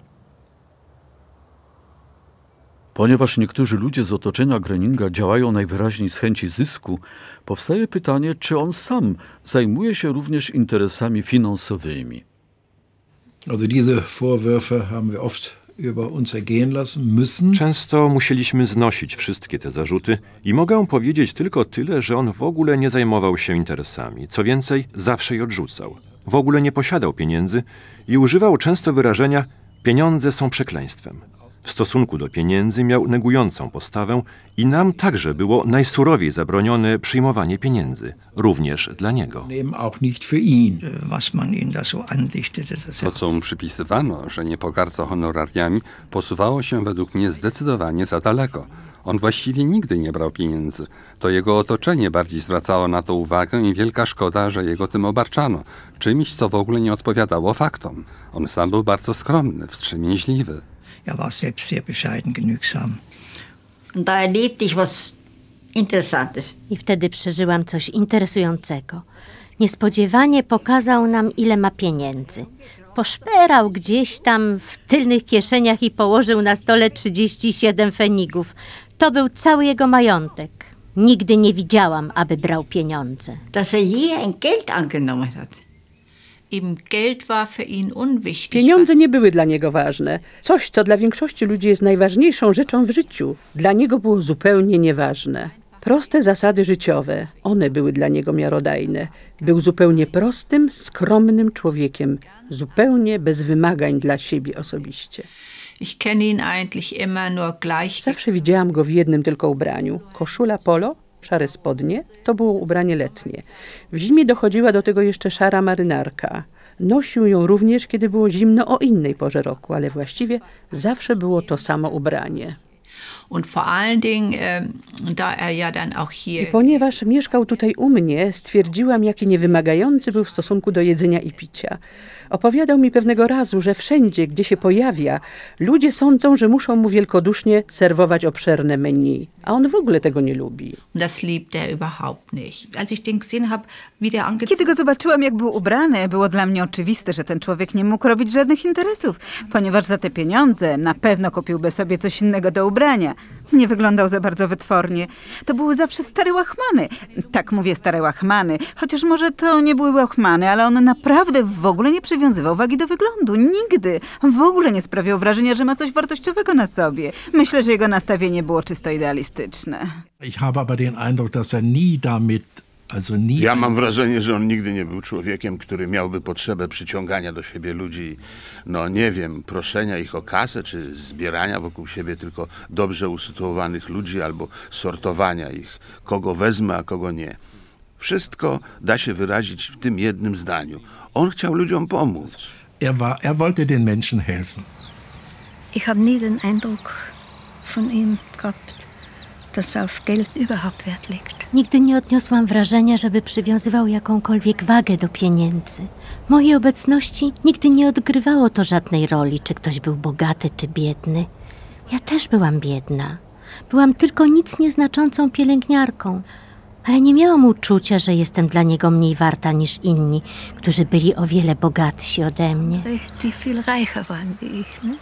Speaker 1: Ponieważ niektórzy ludzie z otoczenia Gröninga działają najwyraźniej z chęci zysku, powstaje pytanie, czy on sam zajmuje się również interesami finansowymi.
Speaker 3: Also diese Vorwürfe haben wir oft über uns ergehen lassen müssen.
Speaker 2: Często musieliśmy znosić wszystkie te zarzuty i mogę powiedzieć tylko tyle, że on w ogóle nie zajmował się interesami. Co więcej, zawsze je odrzucał. W ogóle nie posiadał pieniędzy i używał często wyrażenia: pieniądze są przekleństwem. W W stosunku do pieniędzy miał negującą postawę i nam także było najsurowiej zabronione przyjmowanie pieniędzy, również dla niego.
Speaker 20: To, co mu przypisywano, że nie pogardza honorariami, posuwało się według mnie zdecydowanie za daleko. On właściwie nigdy nie brał pieniędzy. To jego otoczenie bardziej zwracało na to uwagę i wielka szkoda, że jego tym obarczano. Czymś, co w ogóle nie odpowiadało faktom. On sam był bardzo skromny, wstrzemięźliwy.
Speaker 21: Er war selbst sehr bescheiden, genügsam.
Speaker 4: Da erlebte ich was Interessantes.
Speaker 8: I wtedy przeżyłam coś interesującego. Niespodziewanie pokazał nam, ile ma pieniędzy. Poszperał gdzieś tam w tylnych kieszeniach i położył na stole trzydzieści siedem fenigów. To był cały jego majątek. Nigdy nie widziałam, aby brał pieniądze.
Speaker 4: Dass er je ein Geld angenommen hat.
Speaker 7: Pieniądze nie były dla niego ważne. Coś, co dla większości ludzi jest najważniejszą rzeczą w życiu, dla niego było zupełnie nieważne. Proste zasady życiowe, one były dla niego miarodajne. Był zupełnie prostym, skromnym człowiekiem, zupełnie bez wymagań dla siebie osobiście. Zawsze widziałam go w jednym tylko ubraniu. Koszula polo, szare spodnie, to było ubranie letnie. W zimie dochodziła do tego jeszcze szara marynarka. Nosił ją również, kiedy było zimno o innej porze roku, ale właściwie zawsze było to samo ubranie. I ponieważ mieszkał tutaj u mnie, stwierdziłam, jaki niewymagający był w stosunku do jedzenia i picia. Opowiadał mi pewnego razu, że wszędzie, gdzie się pojawia, ludzie sądzą, że muszą mu wielkodusznie serwować obszerne menu. A on w ogóle tego nie lubi.
Speaker 5: Kiedy go zobaczyłam, jak był ubrany, było dla mnie oczywiste, że ten człowiek nie mógł robić żadnych interesów, ponieważ za te pieniądze na pewno kupiłby sobie coś innego do ubrania. Nie wyglądał za bardzo wytwornie. To były zawsze stare łachmany. Tak mówię, stare łachmany. Chociaż może to nie były łachmany, ale on naprawdę w ogóle nie przywiązywał wagi do wyglądu. Nigdy. W ogóle nie sprawiał wrażenia, że ma coś wartościowego na sobie. Myślę, że jego nastawienie było czysto idealistyczne.
Speaker 21: Ich habe aber den Eindruck, dass er nie damit
Speaker 10: Ja mam wrażenie, że on nigdy nie był człowiekiem, który miałby potrzebę przyciągania do siebie ludzi, no nie wiem, proszenia ich o kasę, czy zbierania wokół siebie tylko dobrze usytuowanych ludzi, albo sortowania ich, kogo wezmę, a kogo nie. Wszystko da się wyrazić w tym jednym zdaniu. On chciał ludziom pomóc.
Speaker 21: Er, war, er wollte den Menschen helfen.
Speaker 19: Ich habe nie den Eindruck von ihm gehabt, dass er auf Geld überhaupt Wert legt.
Speaker 8: Nigdy nie odniosłam wrażenia, żeby przywiązywał jakąkolwiek wagę do pieniędzy. Mojej obecności nigdy nie odgrywało to żadnej roli, czy ktoś był bogaty, czy biedny. Ja też byłam biedna. Byłam tylko nic nieznaczącą pielęgniarką, ale nie miałam uczucia, że jestem dla niego mniej warta niż inni, którzy byli o wiele bogatsi ode mnie.
Speaker 19: Die viel reicher waren wie ich, ne?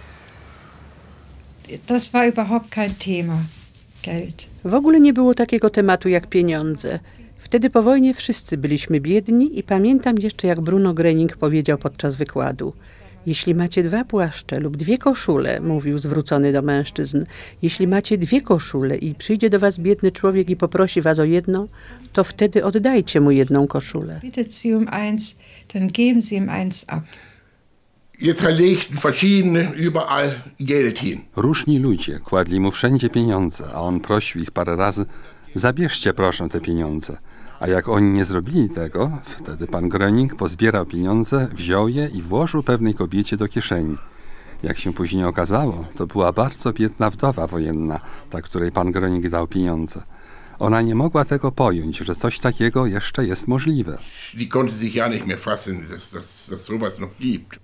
Speaker 22: Das war überhaupt kein Thema. Geld.
Speaker 7: W ogóle nie było takiego tematu jak pieniądze. Wtedy po wojnie wszyscy byliśmy biedni i pamiętam jeszcze, jak Bruno Gröning powiedział podczas wykładu. Jeśli macie dwa płaszcze lub dwie koszule, mówił zwrócony do mężczyzn, jeśli macie dwie koszule i przyjdzie do was biedny człowiek i poprosi was o jedną, to wtedy oddajcie mu jedną koszulę.
Speaker 22: Bittet Sie um eins, dann geben Sie ihm eins ab.
Speaker 23: Jetzt legten verschiedene überall Geld hin.
Speaker 20: Różni ludzie kładli mu wszędzie pieniądze, a on prosił ich parę razy, zabierzcie proszę te pieniądze. A jak oni nie zrobili tego, wtedy pan Gröning pozbierał pieniądze, wziął je i włożył pewnej kobiecie do kieszeni. Jak się później okazało, to była bardzo biedna wdowa wojenna, ta, której pan Gröning dał pieniądze. Ona nie mogła tego pojąć, że coś takiego jeszcze jest możliwe.
Speaker 23: Die konnte sich ja nicht mehr fassen, dass, dass, dass sowas noch gibt.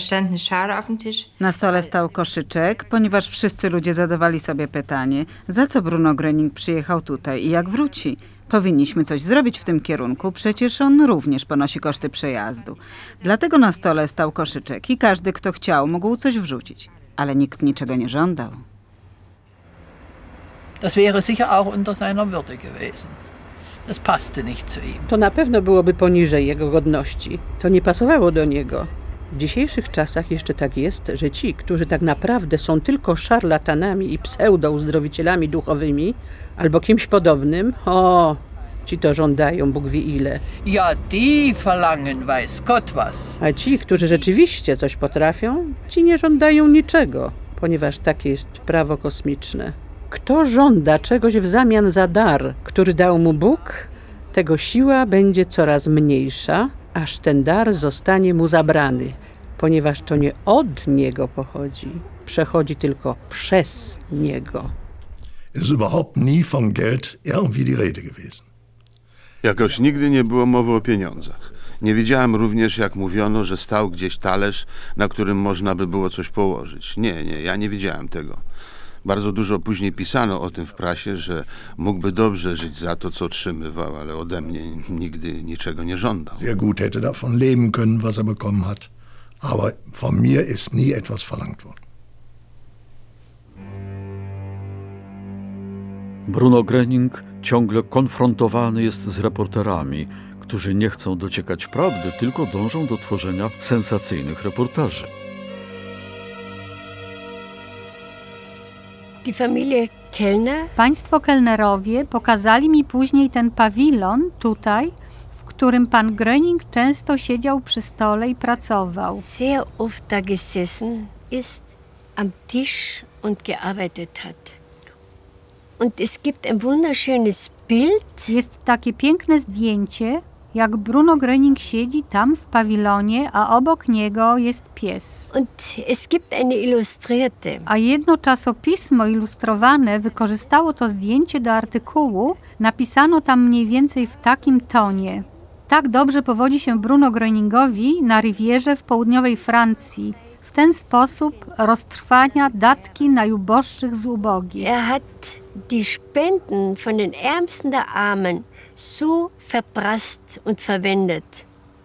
Speaker 5: Na stole stał koszyczek, ponieważ wszyscy ludzie zadawali sobie pytanie, za co Bruno Gröning przyjechał tutaj i jak wróci. Powinniśmy coś zrobić w tym kierunku, przecież on również ponosi koszty przejazdu. Dlatego na stole stał koszyczek i każdy, kto chciał, mógł coś wrzucić, ale nikt niczego nie żądał.
Speaker 24: Das wäre sicher auch unter seiner Würde gewesen. Das passte nicht zu ihm.
Speaker 7: To na pewno byłoby poniżej jego godności. To nie pasowało do niego. W dzisiejszych czasach jeszcze tak jest, że ci, którzy tak naprawdę są tylko szarlatanami i pseudo-uzdrowicielami duchowymi albo kimś podobnym, o, ci to żądają Bóg wie ile.
Speaker 24: Ja, die verlangen weiß Gott was.
Speaker 7: A ci, którzy rzeczywiście coś potrafią, ci nie żądają niczego. ponieważ takie jest prawo kosmiczne. Kto żąda czegoś w zamian za dar, który dał mu Bóg, tego siła będzie coraz mniejsza, aż ten dar zostanie mu zabrany, ponieważ to nie od niego pochodzi, przechodzi tylko przez niego.
Speaker 21: Es ist überhaupt nie von Geld irgendwie die Rede gewesen.
Speaker 10: Jakoś nigdy nie było mowy o pieniądzach. Nie widziałem również, jak mówiono, że stał gdzieś talerz, na którym można by było coś położyć. Nie, nie, ja nie widziałem tego. Bardzo dużo później pisano o tym w prasie, że mógłby dobrze żyć za to, co otrzymywał, ale ode mnie nigdy niczego nie żądał.
Speaker 21: Sehr gut hätte davon leben können, was er bekommen hat. Aber von mir ist nie etwas verlangt worden.
Speaker 1: Bruno Gröning ciągle konfrontowany jest z reporterami, którzy nie chcą dociekać prawdy, tylko dążą do tworzenia sensacyjnych reportaży.
Speaker 19: Die Familie Kellner.
Speaker 16: Państwo Kellnerowie pokazali mi później ten pawilon tutaj, w którym pan Gröning często siedział przy stole i pracował.
Speaker 19: Sehr oft da gesessen ist am Tisch und gearbeitet hat. Und es gibt ein wunderschönes Bild.
Speaker 16: Jest takie piękne zdjęcie, jak Bruno Gröning siedzi tam w pawilonie, a obok niego jest pies.
Speaker 19: Und es gibt eine illustrierte.
Speaker 16: A jedno czasopismo ilustrowane wykorzystało to zdjęcie do artykułu. Napisano tam mniej więcej w takim tonie. Tak dobrze powodzi się Bruno Gröningowi na Rivierze w południowej Francji. W ten sposób roztrwania datki najuboższych z ubogich.
Speaker 19: Er hat die Spenden von den Ärmsten der Armen so verprasst und verwendet.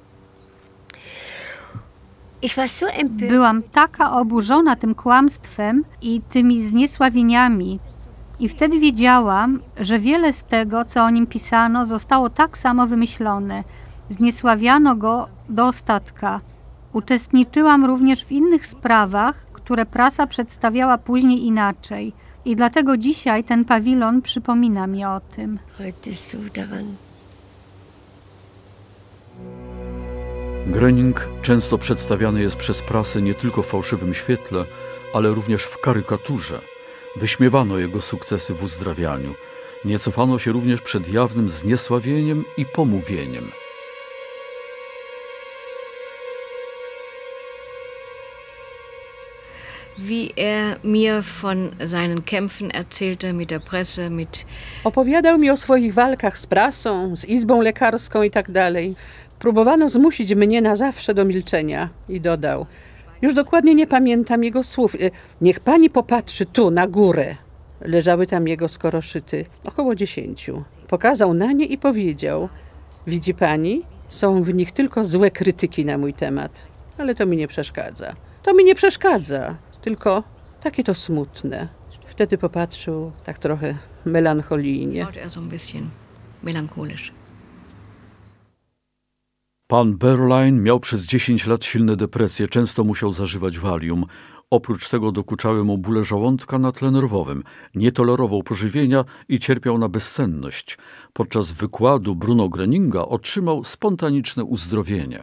Speaker 19: Ich war so empört.
Speaker 16: Byłam taka oburzona tym kłamstwem i tymi zniesławieniami. I wtedy wiedziałam, że wiele z tego, co o nim pisano, zostało tak samo wymyślone. Zniesławiano go do ostatka. Uczestniczyłam również w innych sprawach, które prasa przedstawiała później inaczej. I dlatego dzisiaj ten pawilon przypomina mi o tym.
Speaker 1: Gröning często przedstawiany jest przez prasę nie tylko w fałszywym świetle, ale również w karykaturze. Wyśmiewano jego sukcesy w uzdrawianiu. Nie cofano się również przed jawnym zniesławieniem i pomówieniem.
Speaker 9: Wie er mir von seinen Kämpfen erzählte mit der Presse, mit...
Speaker 7: Opowiadał mi o swoich walkach z prasą, z izbą lekarską i tak dalej. Próbowano zmusić mnie na zawsze do milczenia i dodał: już dokładnie nie pamiętam jego słów. Niech pani popatrzy tu, na górę. Leżały tam jego skoroszyty, około dziesięciu. Pokazał na nie i powiedział: widzi pani, są w nich tylko złe krytyki na mój temat, ale to mi nie przeszkadza. To mi nie przeszkadza. Tylko takie to smutne. Wtedy popatrzył tak trochę melancholijnie.
Speaker 1: Pan Berline miał przez dziesięć lat silne depresje, często musiał zażywać Valium. Oprócz tego dokuczały mu bóle żołądka na tle nerwowym. Nie tolerował pożywienia i cierpiał na bezsenność. Podczas wykładu Bruno Gröninga otrzymał spontaniczne uzdrowienie.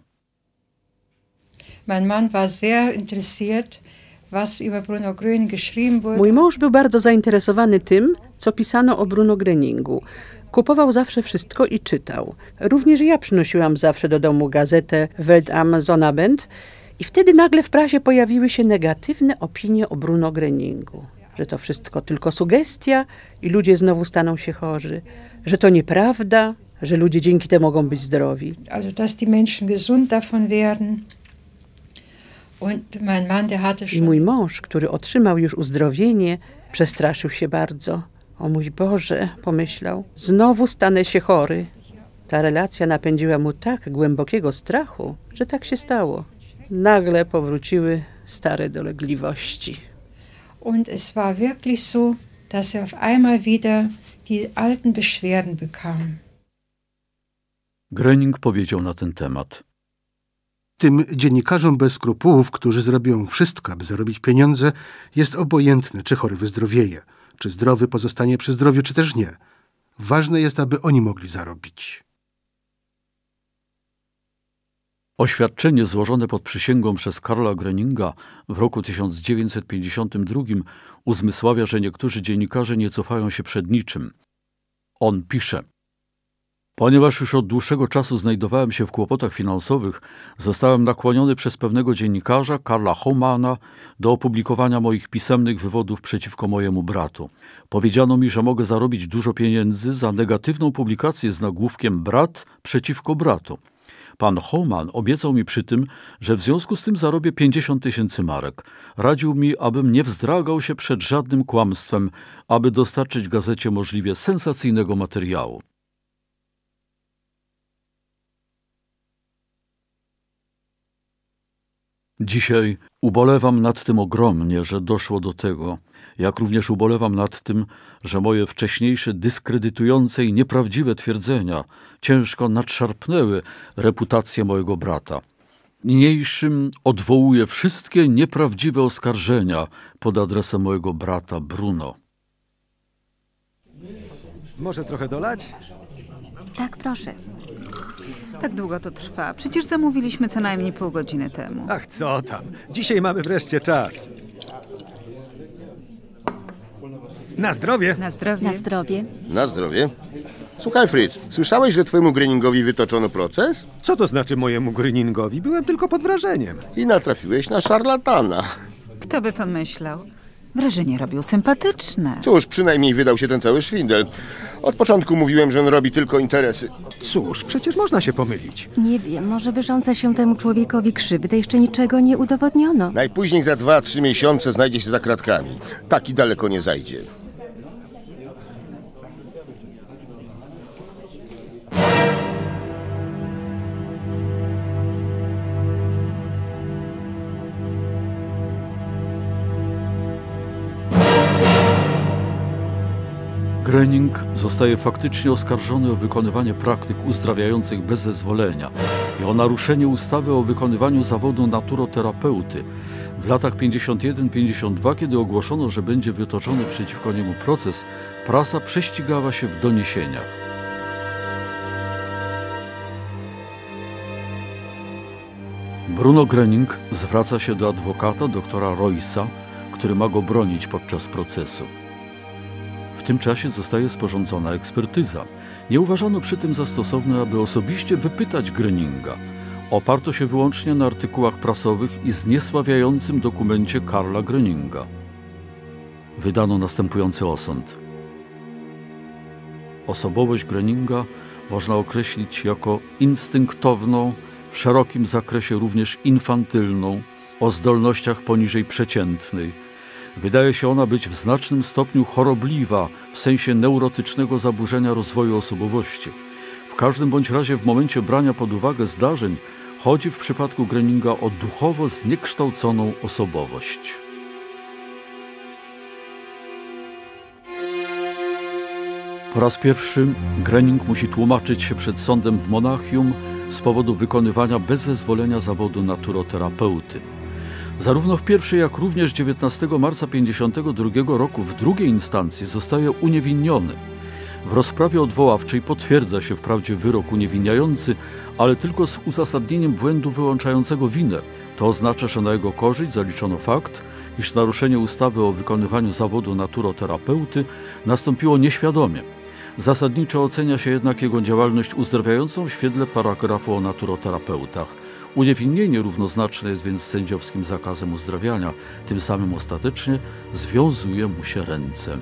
Speaker 22: Mein Mann war sehr interessiert, was über Bruno Gröning geschrieben wurde.
Speaker 7: Mój mąż był bardzo zainteresowany tym, co pisano o Bruno Gröningu. Kupował zawsze wszystko i czytał. Również ja przynosiłam zawsze do domu gazetę Welt am Sonnabend i wtedy nagle w prasie pojawiły się negatywne opinie o Bruno Gröningu. Że to wszystko tylko sugestia i ludzie znowu staną się chorzy. Że to nieprawda, że ludzie dzięki temu mogą być zdrowi.
Speaker 22: Also, dass die Menschen gesund davon werden. Und mein Mann, der hatte schon...
Speaker 7: I mój mąż, który otrzymał już uzdrowienie, przestraszył się bardzo. O mój Boże, pomyślał, znowu stanę się chory. Ta relacja napędziła mu tak głębokiego strachu, że tak się stało. Nagle powróciły stare dolegliwości.
Speaker 22: Und es war wirklich so, dass er auf einmal wieder die alten Beschwerden bekam.
Speaker 1: Gröning powiedział na ten temat:
Speaker 18: tym dziennikarzom bez skrupułów, którzy zrobią wszystko, aby zarobić pieniądze, jest obojętne, czy chory wyzdrowieje, czy zdrowy pozostanie przy zdrowiu, czy też nie. Ważne jest, aby oni mogli zarobić.
Speaker 1: Oświadczenie złożone pod przysięgą przez Karla Gröninga w roku tysiąc dziewięćset pięćdziesiątym drugim uzmysławia, że niektórzy dziennikarze nie cofają się przed niczym. On pisze: ponieważ już od dłuższego czasu znajdowałem się w kłopotach finansowych, zostałem nakłoniony przez pewnego dziennikarza, Karla Homana, do opublikowania moich pisemnych wywodów przeciwko mojemu bratu. Powiedziano mi, że mogę zarobić dużo pieniędzy za negatywną publikację z nagłówkiem "Brat przeciwko bratu". Pan Homan obiecał mi przy tym, że w związku z tym zarobię pięćdziesiąt tysięcy marek. Radził mi, abym nie wzdragał się przed żadnym kłamstwem, aby dostarczyć gazecie możliwie sensacyjnego materiału. Dzisiaj ubolewam nad tym ogromnie, że doszło do tego, jak również ubolewam nad tym, że moje wcześniejsze dyskredytujące i nieprawdziwe twierdzenia ciężko nadszarpnęły reputację mojego brata. Niniejszym odwołuję wszystkie nieprawdziwe oskarżenia pod adresem mojego brata Bruno.
Speaker 17: Może trochę dolać?
Speaker 5: Tak, proszę. Tak długo to trwa. Przecież zamówiliśmy co najmniej pół godziny temu.
Speaker 17: Ach, co tam. Dzisiaj mamy wreszcie czas. Na zdrowie.
Speaker 5: Na zdrowie.
Speaker 22: Na zdrowie.
Speaker 23: Na zdrowie. Słuchaj, Fritz, słyszałeś, że twojemu Gröningowi wytoczono proces?
Speaker 17: Co to znaczy mojemu Gröningowi? Byłem tylko pod wrażeniem.
Speaker 23: I natrafiłeś na szarlatana.
Speaker 5: Kto by pomyślał? Wrażenie robił sympatyczne.
Speaker 23: Cóż, przynajmniej wydał się ten cały szwindel. Od początku mówiłem, że on robi tylko interesy.
Speaker 17: Cóż, przecież można się pomylić.
Speaker 6: Nie wiem, może wyrządza się temu człowiekowi krzywdę, jeszcze niczego nie udowodniono.
Speaker 23: Najpóźniej za dwa, trzy miesiące znajdzie się za kratkami. Taki daleko nie zajdzie.
Speaker 1: Gröning zostaje faktycznie oskarżony o wykonywanie praktyk uzdrawiających bez zezwolenia i o naruszenie ustawy o wykonywaniu zawodu naturoterapeuty. W latach pięćdziesiąt jeden pięćdziesiąt dwa, kiedy ogłoszono, że będzie wytoczony przeciwko niemu proces, prasa prześcigała się w doniesieniach. Bruno Gröning zwraca się do adwokata doktora Roysa, który ma go bronić podczas procesu. W tym czasie zostaje sporządzona ekspertyza. Nie uważano przy tym za stosowne, aby osobiście wypytać Gröninga. Oparto się wyłącznie na artykułach prasowych i zniesławiającym dokumencie Karla Gröninga. Wydano następujący osąd. Osobowość Gröninga można określić jako instynktowną, w szerokim zakresie również infantylną, o zdolnościach poniżej przeciętnej. Wydaje się ona być w znacznym stopniu chorobliwa w sensie neurotycznego zaburzenia rozwoju osobowości. W każdym bądź razie w momencie brania pod uwagę zdarzeń chodzi w przypadku Gröninga o duchowo zniekształconą osobowość. Po raz pierwszy Gröning musi tłumaczyć się przed sądem w Monachium z powodu wykonywania bez zezwolenia zawodu naturoterapeuty. Zarówno w pierwszej, jak również dziewiętnastego marca pięćdziesiątego drugiego roku w drugiej instancji zostaje uniewinniony. W rozprawie odwoławczej potwierdza się wprawdzie wyrok uniewinniający, ale tylko z uzasadnieniem błędu wyłączającego winę. To oznacza, że na jego korzyść zaliczono fakt, iż naruszenie ustawy o wykonywaniu zawodu naturoterapeuty nastąpiło nieświadomie. Zasadniczo ocenia się jednak jego działalność uzdrawiającą w świetle paragrafu o naturoterapeutach. Uniewinnienie równoznaczne jest więc z sędziowskim zakazem uzdrawiania, tym samym ostatecznie związuje mu się ręce.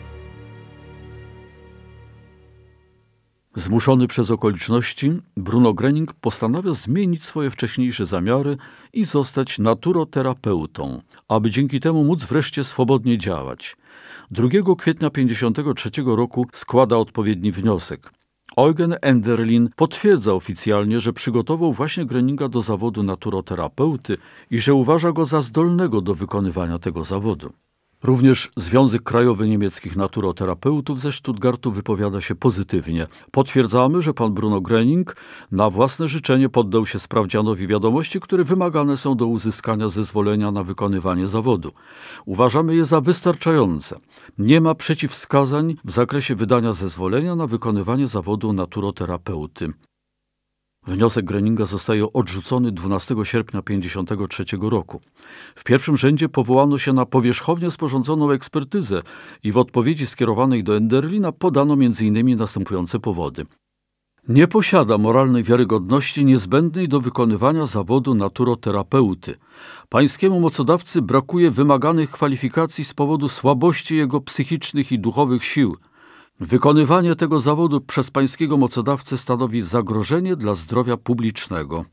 Speaker 1: Zmuszony przez okoliczności, Bruno Gröning postanawia zmienić swoje wcześniejsze zamiary i zostać naturoterapeutą, aby dzięki temu móc wreszcie swobodnie działać. drugiego kwietnia pięćdziesiątego trzeciego roku składa odpowiedni wniosek. Eugen Enderlin potwierdza oficjalnie, że przygotował właśnie Gröninga do zawodu naturoterapeuty i że uważa go za zdolnego do wykonywania tego zawodu. Również Związek Krajowy Niemieckich Naturoterapeutów ze Stuttgartu wypowiada się pozytywnie. Potwierdzamy, że pan Bruno Gröning na własne życzenie poddał się sprawdzianowi wiadomości, które wymagane są do uzyskania zezwolenia na wykonywanie zawodu. Uważamy je za wystarczające. Nie ma przeciwwskazań w zakresie wydania zezwolenia na wykonywanie zawodu naturoterapeuty. Wniosek Gröninga zostaje odrzucony dwunastego sierpnia tysiąc dziewięćset pięćdziesiątego trzeciego roku. W pierwszym rzędzie powołano się na powierzchownie sporządzoną ekspertyzę i w odpowiedzi skierowanej do Enderlina podano między innymi następujące powody. Nie posiada moralnej wiarygodności niezbędnej do wykonywania zawodu naturoterapeuty. Pańskiemu mocodawcy brakuje wymaganych kwalifikacji z powodu słabości jego psychicznych i duchowych sił. Wykonywanie tego zawodu przez pańskiego mocodawcę stanowi zagrożenie dla zdrowia publicznego.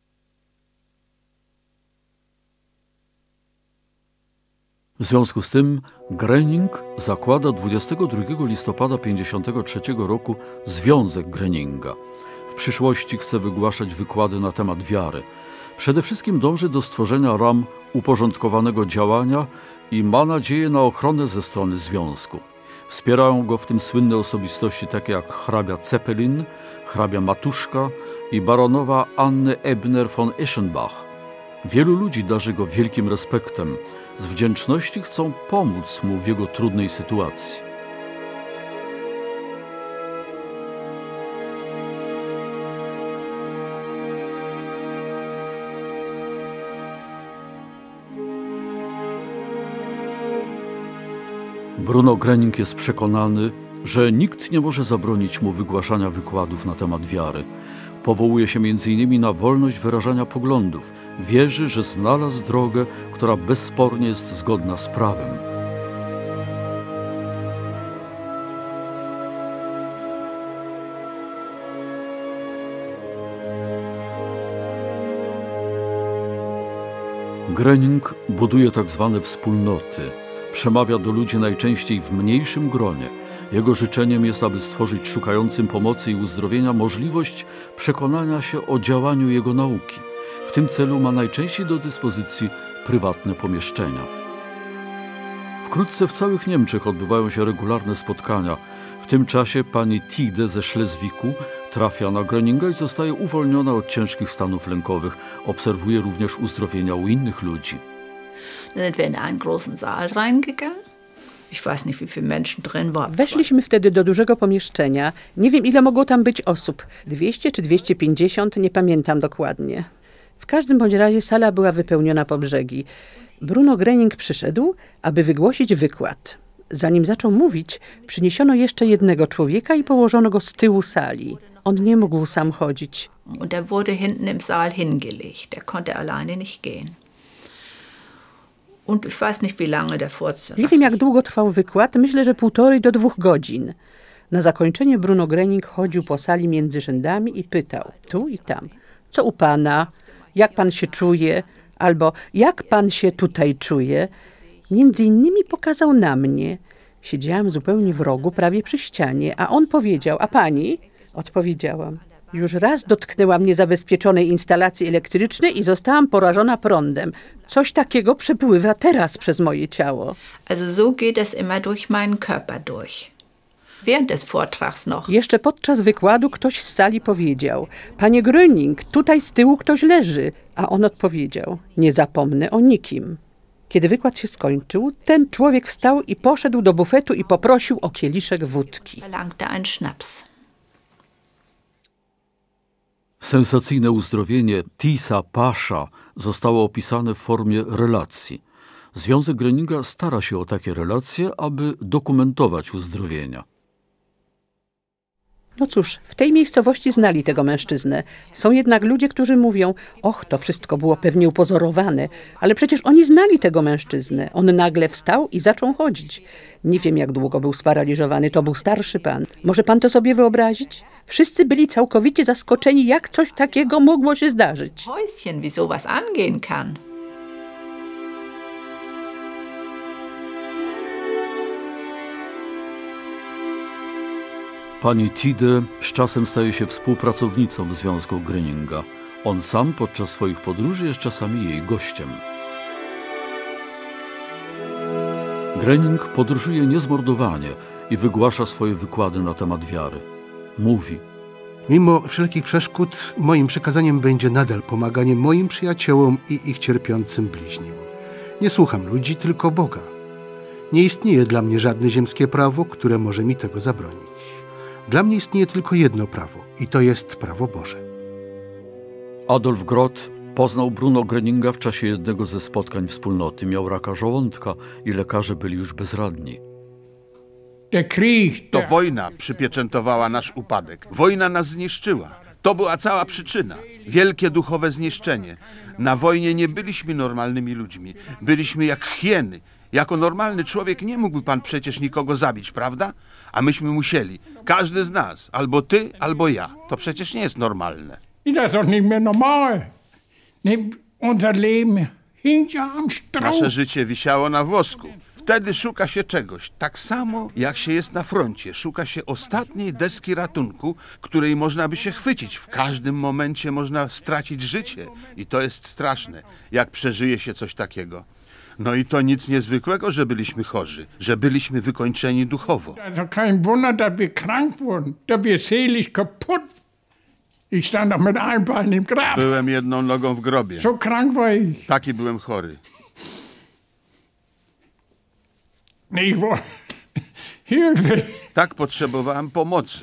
Speaker 1: W związku z tym Gröning zakłada dwudziestego drugiego listopada tysiąc dziewięćset pięćdziesiątego trzeciego roku Związek Gröninga. W przyszłości chce wygłaszać wykłady na temat wiary. Przede wszystkim dąży do stworzenia ram uporządkowanego działania i ma nadzieję na ochronę ze strony związku. Wspierają go w tym słynne osobistości takie jak hrabia Zeppelin, hrabia Matuszka i baronowa Anne Ebner von Eschenbach. Wielu ludzi darzy go wielkim respektem. Z wdzięczności chcą pomóc mu w jego trudnej sytuacji. Bruno Gröning jest przekonany, że nikt nie może zabronić mu wygłaszania wykładów na temat wiary. Powołuje się między innymi na wolność wyrażania poglądów. Wierzy, że znalazł drogę, która bezspornie jest zgodna z prawem. Gröning buduje tak zwane wspólnoty. Przemawia do ludzi najczęściej w mniejszym gronie. Jego życzeniem jest, aby stworzyć szukającym pomocy i uzdrowienia możliwość przekonania się o działaniu jego nauki. W tym celu ma najczęściej do dyspozycji prywatne pomieszczenia. Wkrótce w całych Niemczech odbywają się regularne spotkania. W tym czasie pani Tide ze Szlezwiku trafia na Gröninga i zostaje uwolniona od ciężkich stanów lękowych. Obserwuje również uzdrowienia u innych ludzi.
Speaker 7: Weszliśmy wtedy do dużego pomieszczenia. Nie wiem, ile mogło tam być osób. dwieście czy dwieście pięćdziesiąt, nie pamiętam dokładnie. W każdym bądź razie sala była wypełniona po brzegi. Bruno Gröning przyszedł, aby wygłosić wykład. Zanim zaczął mówić, przyniesiono jeszcze jednego człowieka i położono go z tyłu sali. On nie mógł sam chodzić.
Speaker 24: Und er wurde hinten im Saal hingelegt. Er konnte alleine nicht gehen. Und ich weiß nicht, wie lange der Vortrag.
Speaker 7: Nie wiem, jak długo trwał wykład. Myślę, że półtorej do dwóch godzin. Na zakończenie Bruno Gröning chodził po sali między rzędami i pytał tu i tam. Co u pana? Jak pan się czuje? Albo jak pan się tutaj czuje? Między innymi pokazał na mnie. Siedziałam zupełnie w rogu, prawie przy ścianie, a on powiedział, a pani? Odpowiedziałam. Już raz dotknęłam niezabezpieczonej instalacji elektrycznej i zostałam porażona prądem. Coś takiego przepływa teraz przez moje ciało.
Speaker 24: Also so geht es immer durch meinen Körper durch. Während des Vortrags noch.
Speaker 7: Jeszcze podczas wykładu ktoś z sali powiedział: Panie Gröning, tutaj z tyłu ktoś leży. A on odpowiedział: nie zapomnę o nikim. Kiedy wykład się skończył, ten człowiek wstał i poszedł do bufetu i poprosił o kieliszek wódki.
Speaker 24: Verlangte einen Schnaps.
Speaker 1: Sensacyjne uzdrowienie Tisa Pasza zostało opisane w formie relacji. Związek Gröninga stara się o takie relacje, aby dokumentować uzdrowienia.
Speaker 7: No cóż, w tej miejscowości znali tego mężczyznę. Są jednak ludzie, którzy mówią: och, to wszystko było pewnie upozorowane, ale przecież oni znali tego mężczyznę. On nagle wstał i zaczął chodzić. Nie wiem, jak długo był sparaliżowany, to był starszy pan. Może pan to sobie wyobrazić? Wszyscy byli całkowicie zaskoczeni, jak coś takiego mogło się zdarzyć.
Speaker 24: Häuschen, wie sowas angehen kann.
Speaker 1: Pani Tide z czasem staje się współpracownicą w Związku Gröninga. On sam podczas swoich podróży jest czasami jej gościem. Gröning podróżuje niezmordowanie i wygłasza swoje wykłady na temat wiary. Mówi:
Speaker 18: mimo wszelkich przeszkód, moim przekazaniem będzie nadal pomaganie moim przyjaciołom i ich cierpiącym bliźnim. Nie słucham ludzi, tylko Boga. Nie istnieje dla mnie żadne ziemskie prawo, które może mi tego zabronić. Dla mnie istnieje tylko jedno prawo i to jest prawo Boże.
Speaker 1: Adolf Groth poznał Bruno Gröninga w czasie jednego ze spotkań wspólnoty. Miał raka żołądka i lekarze byli już bezradni.
Speaker 10: To wojna przypieczętowała nasz upadek. Wojna nas zniszczyła. To była cała przyczyna. Wielkie duchowe zniszczenie. Na wojnie nie byliśmy normalnymi ludźmi. Byliśmy jak hieny. Jako normalny człowiek nie mógłby pan przecież nikogo zabić, prawda? A myśmy musieli. Każdy z nas. Albo ty, albo ja. To przecież nie jest normalne.
Speaker 11: I das ist doch nicht mehr normal. Unser Leben hing ja am Strauch.
Speaker 10: Nasze życie wisiało na włosku. Wtedy szuka się czegoś, tak samo jak się jest na froncie. Szuka się ostatniej deski ratunku, której można by się chwycić. W każdym momencie można stracić życie i to jest straszne, jak przeżyje się coś takiego. No i to nic niezwykłego, że byliśmy chorzy, że byliśmy wykończeni duchowo.
Speaker 11: Also kein Wunder, dass wir krank wurden, dass wir seelisch kaputt. Ich stand noch mit einem Bein im Grab.
Speaker 10: Byłem jedną nogą w grobie.
Speaker 11: So krank war ich.
Speaker 10: Taki byłem chory.
Speaker 11: Ich war Hilfe.
Speaker 10: Tak potrzebowałem pomocy.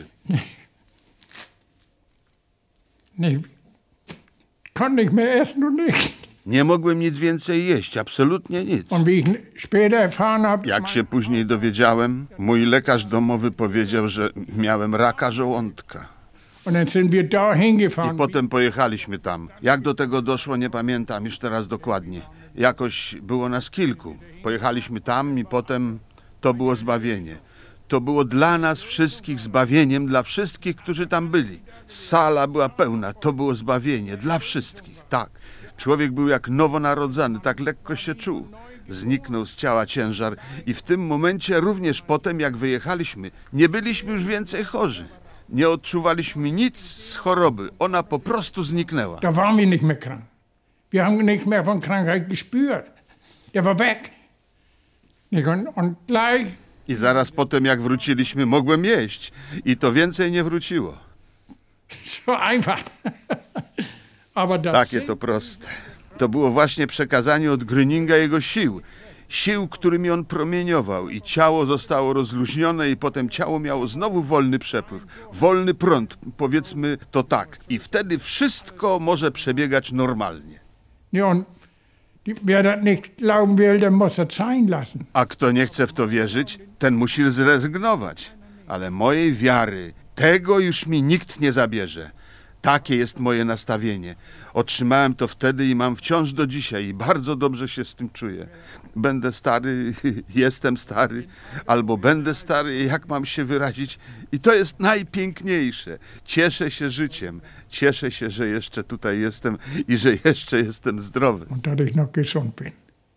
Speaker 11: Ich konnte nicht mehr essen und nichts.
Speaker 10: Nie mogłem nic więcej jeść, absolutnie nic.
Speaker 11: Und wie ich später erfahren habe,
Speaker 10: Jak się później dowiedziałem, mój lekarz domowy powiedział, że miałem raka żołądka.
Speaker 11: und dann sind wir da
Speaker 10: I
Speaker 11: hingefahren.
Speaker 10: potem pojechaliśmy tam. Jak do tego doszło, nie pamiętam już teraz dokładnie. Jakoś było nas kilku. Pojechaliśmy tam i potem to było zbawienie. To było dla nas wszystkich zbawieniem, dla wszystkich, którzy tam byli. Sala była pełna, to było zbawienie dla wszystkich, tak. Człowiek był jak nowonarodzony, tak lekko się czuł. Zniknął z ciała ciężar i w tym momencie również potem, jak wyjechaliśmy, nie byliśmy już więcej chorzy. Nie odczuwaliśmy nic z choroby. Ona po prostu zniknęła.
Speaker 11: Da waren wir nicht mehr krank. Wir haben nicht mehr von Krankheit gespürt. Der war weg. Nicht? Und, und gleich
Speaker 10: I zaraz potem, jak wróciliśmy, mogłem jeść. I to więcej nie wróciło.
Speaker 11: so einfach. Aber das
Speaker 10: Takie to proste. To było właśnie przekazanie od Gröninga jego sił. Sił, którymi on promieniował i ciało zostało rozluźnione i potem ciało miało znowu wolny przepływ, wolny prąd, powiedzmy to tak. I wtedy wszystko może przebiegać normalnie.
Speaker 11: Ja, und die, wer das nicht glauben will, der muss das sein lassen.
Speaker 10: A kto nie chce w to wierzyć, ten musi zrezygnować. Ale mojej wiary, tego już mi nikt nie zabierze. Takie jest moje nastawienie. Otrzymałem to wtedy i mam wciąż do dzisiaj i bardzo dobrze się z tym czuję. Będę stary, jestem stary, albo będę stary, jak mam się wyrazić. I to jest najpiękniejsze. Cieszę się życiem. Cieszę się, że jeszcze tutaj jestem i że jeszcze jestem zdrowy.
Speaker 11: Und dass ich noch gesund bin.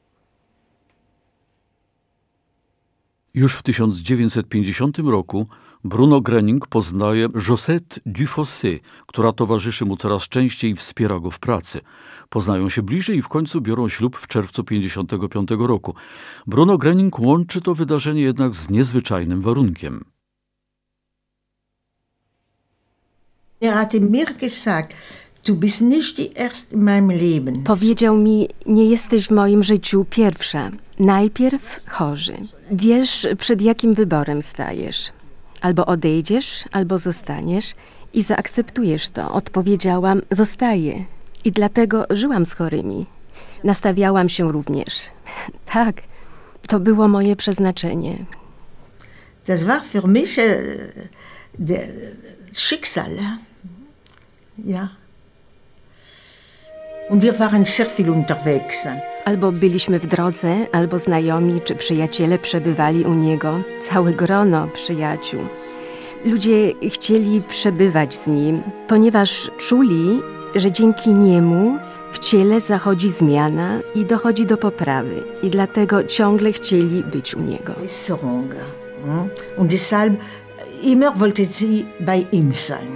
Speaker 1: Już w tysiąc dziewięćset pięćdziesiątym roku Bruno Gröning poznaje Josette Dufossé, która towarzyszy mu coraz częściej i wspiera go w pracy. Poznają się bliżej i w końcu biorą ślub w czerwcu pięćdziesiątego piątego roku. Bruno Gröning łączy to wydarzenie jednak z niezwyczajnym warunkiem.
Speaker 12: Er hatte mir gesagt, du bist nicht die erste in meinem Leben.
Speaker 6: Powiedział mi, nie jesteś w moim życiu pierwsza. Najpierw chorzy. Wiesz, przed jakim wyborem stajesz. Albo odejdziesz, albo zostaniesz i zaakceptujesz to. Odpowiedziałam, zostaję. I dlatego żyłam z chorymi. Nastawiałam się również. Tak, to było moje przeznaczenie.
Speaker 12: Das war für mich äh, der Schicksal. Ja. Und wir waren sehr viel unterwegs.
Speaker 6: Albo byliśmy w drodze, albo znajomi czy przyjaciele przebywali u niego. Całe grono przyjaciół. Ludzie chcieli przebywać z nim, ponieważ czuli, że dzięki niemu w ciele zachodzi zmiana i dochodzi do poprawy. I dlatego ciągle chcieli być u niego.
Speaker 12: Und deshalb immer wollte sie bei ihm sein.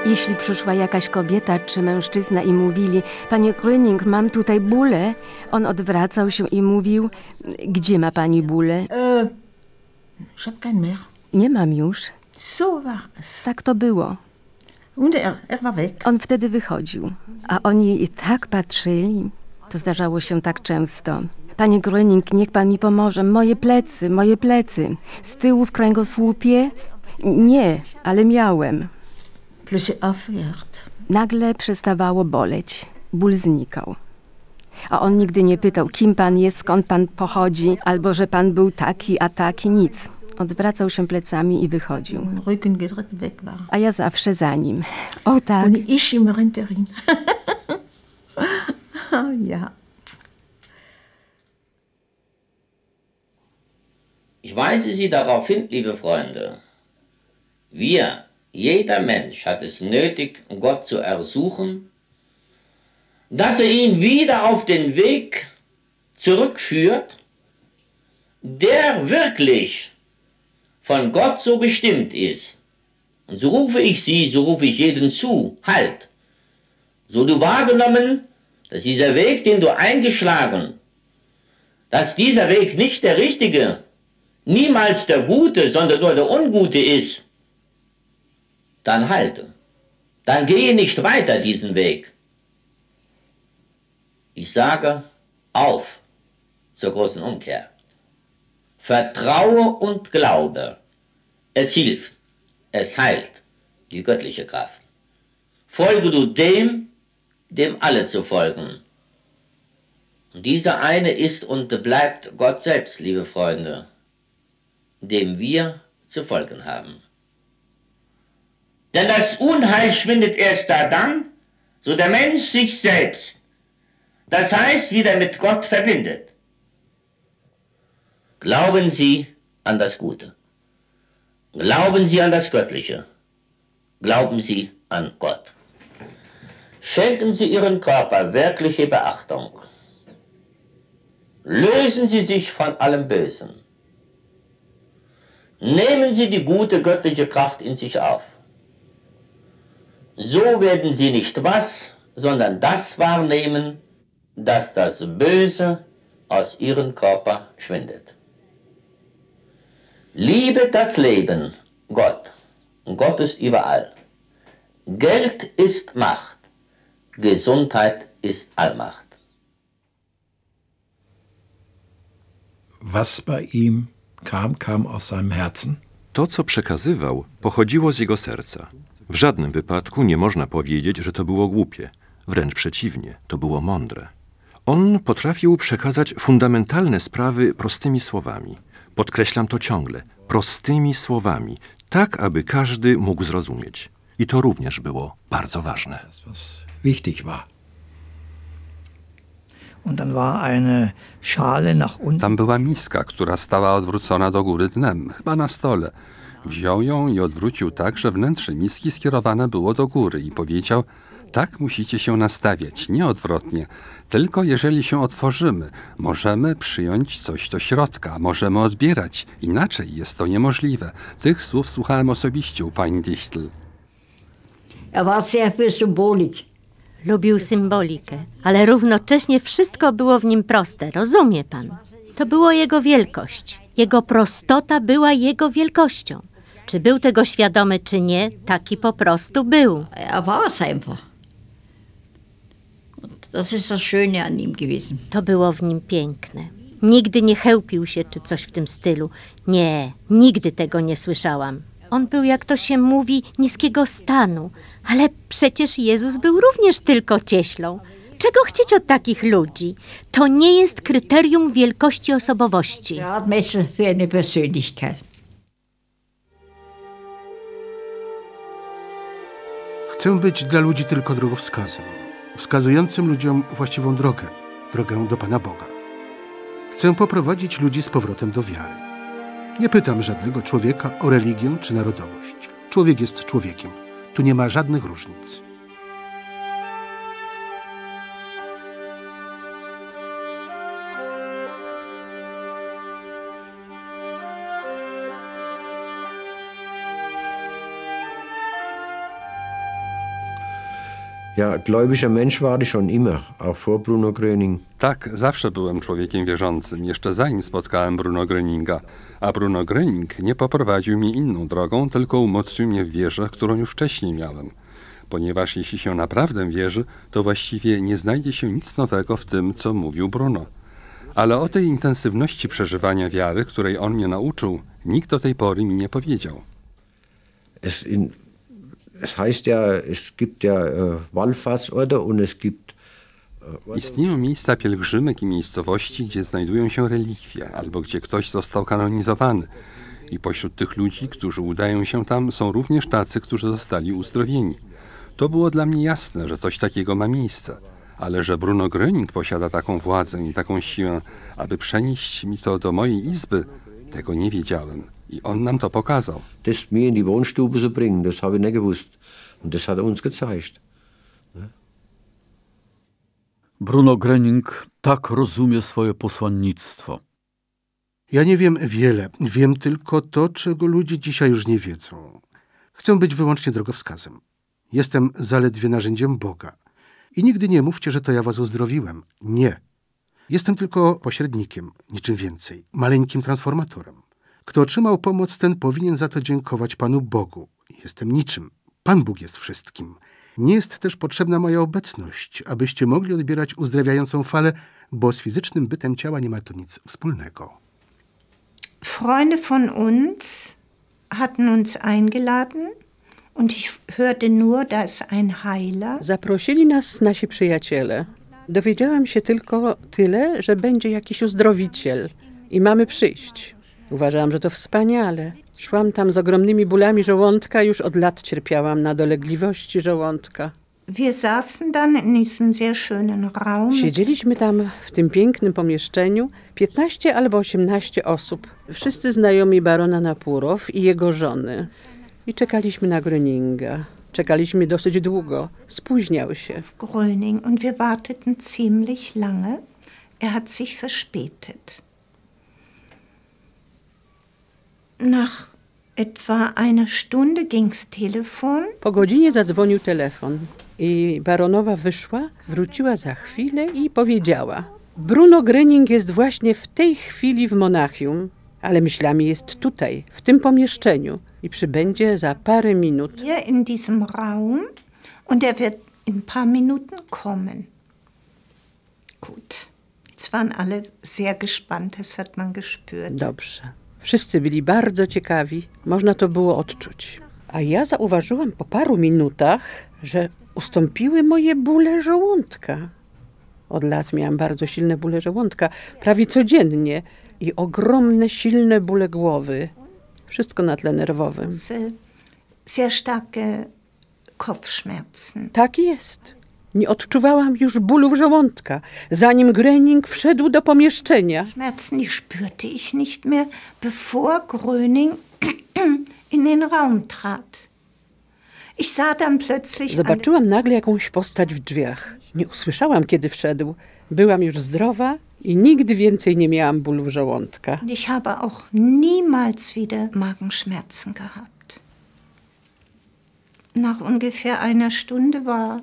Speaker 6: Jeśli przyszła jakaś kobieta czy mężczyzna i mówili: panie Gröning, mam tutaj bólę, on odwracał się i mówił: gdzie ma pani bólę?
Speaker 12: Uh, ich hab kein mehr.
Speaker 6: Nie mam już.
Speaker 12: So war es.
Speaker 6: Tak to było.
Speaker 12: Und er, er war weg.
Speaker 6: On wtedy wychodził, a oni i tak patrzyli. To zdarzało się tak często. Panie Gröning, niech pan mi pomoże. Moje plecy, moje plecy. Z tyłu w kręgosłupie? Nie, ale miałem.
Speaker 12: Plötzlich aufgehört.
Speaker 6: Nagle przestawało boleć. Ból znikał. A on nigdy nie pytał, kim pan jest, skąd pan pochodzi, albo że pan był taki, a taki, nic. Odwracał się plecami i wychodził.
Speaker 12: Rücken gedreht weg war.
Speaker 6: A ja zawsze za nim. O tak.
Speaker 12: Und ich immer hinterhin. Ja.
Speaker 3: Ich weise Sie darauf hin, liebe Freunde. Wir, jeder Mensch hat es nötig, Gott zu ersuchen, dass er ihn wieder auf den Weg zurückführt, der wirklich von Gott so bestimmt ist. Und so rufe ich Sie, so rufe ich jeden zu, halt. So du wahrgenommen, dass dieser Weg, den du eingeschlagen, dass dieser Weg nicht der richtige, niemals der gute, sondern nur der ungute ist, dann halte. Dann gehe nicht weiter diesen Weg. Ich sage, auf zur großen Umkehr. Vertraue und glaube. Es hilft, es heilt die göttliche Kraft. Folge du dem, dem alle zu folgen. Und dieser eine ist und bleibt Gott selbst, liebe Freunde, dem wir zu folgen haben. Denn das Unheil schwindet erst da dann, so der Mensch sich selbst, das heißt wieder mit Gott verbindet. Glauben Sie an das Gute. Glauben Sie an das Göttliche. Glauben Sie an Gott. Schenken Sie Ihren Körper wirkliche Beachtung. Lösen Sie sich von allem Bösen. Nehmen Sie die gute göttliche Kraft in sich auf. So werden Sie nicht was, sondern das wahrnehmen, dass das Böse aus Ihrem Körper schwindet. Liebe das Leben, Gott. Gott ist überall. Geld ist Macht. Gesundheit ist Allmacht.
Speaker 21: Was bei ihm kam, kam aus seinem Herzen.
Speaker 2: To, co przekazywał, pochodziło z jego serca. W żadnym wypadku nie można powiedzieć, że to było głupie. Wręcz przeciwnie, to było mądre. On potrafił przekazać fundamentalne sprawy prostymi słowami. Podkreślam to ciągle, prostymi słowami, tak aby każdy mógł zrozumieć. I to również było bardzo ważne.
Speaker 21: Wichtig war.
Speaker 20: Tam była miska, która stała odwrócona do góry dnem, chyba na stole. Wziął ją i odwrócił tak, że wnętrze miski skierowane było do góry i powiedział: tak musicie się nastawiać, nie odwrotnie. Tylko jeżeli się otworzymy, możemy przyjąć coś do środka, możemy odbierać. Inaczej jest to niemożliwe. Tych słów słuchałem osobiście u pani Dichtel.
Speaker 4: Er war sehr für Symbolik.
Speaker 8: Lubił symbolikę, ale równocześnie wszystko było w nim proste, rozumie pan? To było jego wielkość. Jego prostota była jego wielkością. Czy był tego świadomy, czy nie, taki po prostu był.
Speaker 4: Er war es einfach. Das ist das Schöne an ihm gewesen.
Speaker 8: To było w nim piękne. Nigdy nie chełpił się, czy coś w tym stylu. Nie, nigdy tego nie słyszałam. On był, jak to się mówi, niskiego stanu. Ale przecież Jezus był również tylko cieślą. Czego chcieć od takich ludzi? To nie jest kryterium wielkości osobowości.
Speaker 4: Gradmesser für eine Persönlichkeit.
Speaker 18: Chcę być dla ludzi tylko drogowskazem, wskazującym ludziom właściwą drogę, drogę do Pana Boga. Chcę poprowadzić ludzi z powrotem do wiary. Nie pytam żadnego człowieka o religię czy narodowość. Człowiek jest człowiekiem. Tu nie ma żadnych różnic.
Speaker 13: Ja, gläubiger Mensch war ich schon immer, auch vor Bruno Gröning.
Speaker 20: Tak, zawsze byłem człowiekiem wierzącym, jeszcze zanim spotkałem Bruno Gröninga. A Bruno Gröning nie poprowadził mnie inną drogą, tylko umocnił mnie w wierze, którą już wcześniej miałem. Ponieważ jeśli się naprawdę wierzy, to właściwie nie znajdzie się nic nowego w tym, co mówił Bruno. Ale o tej intensywności przeżywania wiary, której on mnie nauczył, nikt do tej pory mi nie powiedział.
Speaker 13: Es, in, es heißt ja, es gibt ja äh, Wallfahrtsorte und es gibt
Speaker 20: Istnieją miejsca pielgrzymek i miejscowości, gdzie znajdują się relikwie, albo gdzie ktoś został kanonizowany. I pośród tych ludzi, którzy udają się tam, są również tacy, którzy zostali uzdrowieni. To było dla mnie jasne, że coś takiego ma miejsce. Ale że Bruno Gröning posiada taką władzę i taką siłę, aby przenieść mi to do mojej izby, tego nie wiedziałem. I on nam to pokazał.
Speaker 13: Das mir in die Wohnstube zu bringen, das habe ich nicht gewusst. Und das hat er uns gezeigt.
Speaker 1: Bruno Gröning tak rozumie swoje posłannictwo.
Speaker 18: Ja nie wiem wiele. Wiem tylko to, czego ludzie dzisiaj już nie wiedzą. Chcę być wyłącznie drogowskazem. Jestem zaledwie narzędziem Boga. I nigdy nie mówcie, że to ja was uzdrowiłem. Nie. Jestem tylko pośrednikiem, niczym więcej. Maleńkim transformatorem. Kto otrzymał pomoc, ten powinien za to dziękować Panu Bogu. Jestem niczym. Pan Bóg jest wszystkim. Nie jest też potrzebna moja obecność, abyście mogli odbierać uzdrawiającą falę, bo z fizycznym bytem ciała nie ma to nic wspólnego.
Speaker 12: Freunde von uns hatten uns eingeladen und ich hörte nur, da ist ein Heiler.
Speaker 7: Zaprosili nas nasi przyjaciele. Dowiedziałam się tylko tyle, że będzie jakiś uzdrowiciel i mamy przyjść. Uważałam, że to wspaniale. Szłam tam z ogromnymi bólami żołądka, już od lat cierpiałam na dolegliwości żołądka.
Speaker 12: Wir saßen dann in diesem sehr schönen Raum.
Speaker 7: Siedzieliśmy tam w tym pięknym pomieszczeniu, piętnaście albo osiemnaście osób. Wszyscy znajomi barona Napurow i jego żony. I czekaliśmy na Gröninga. Czekaliśmy dosyć długo. Spóźniał się.
Speaker 12: Gröning und wir warteten ziemlich lange. Er hat sich verspätet. Nach etwa einer Stunde ging's Telefon.
Speaker 7: Po godzinie zadzwonił telefon i baronowa wyszła, wróciła za chwilę i powiedziała: Bruno Gröning jest właśnie w tej chwili w Monachium, ale myślami jest tutaj, w tym pomieszczeniu i przybędzie za parę minut.
Speaker 12: Hier in diesem Raum und er wird in ein paar Minuten kommen. Gut. Jetzt waren alle sehr gespannt, das hat man gespürt.
Speaker 7: Dobrze. Wszyscy byli bardzo ciekawi, można to było odczuć. A ja zauważyłam po paru minutach, że ustąpiły moje bóle żołądka. Od lat miałam bardzo silne bóle żołądka, prawie codziennie i ogromne, silne bóle głowy. Wszystko na tle nerwowym.
Speaker 12: Sehr starke Kopfschmerzen.
Speaker 7: Tak jest. Nie odczuwałam już bólów żołądka, zanim Gröning wszedł do pomieszczenia.
Speaker 12: Schmerzen, die spürte ich nicht mehr, bevor Gröning in den Raum trat. Ich sah dann plötzlich
Speaker 7: Zobaczyłam nagle jakąś postać w drzwiach. Nie usłyszałam, kiedy wszedł. Byłam już zdrowa i nigdy więcej nie miałam bólów żołądka.
Speaker 12: Ich habe auch niemals wieder Magenschmerzen gehabt. Nach ungefähr einer Stunde war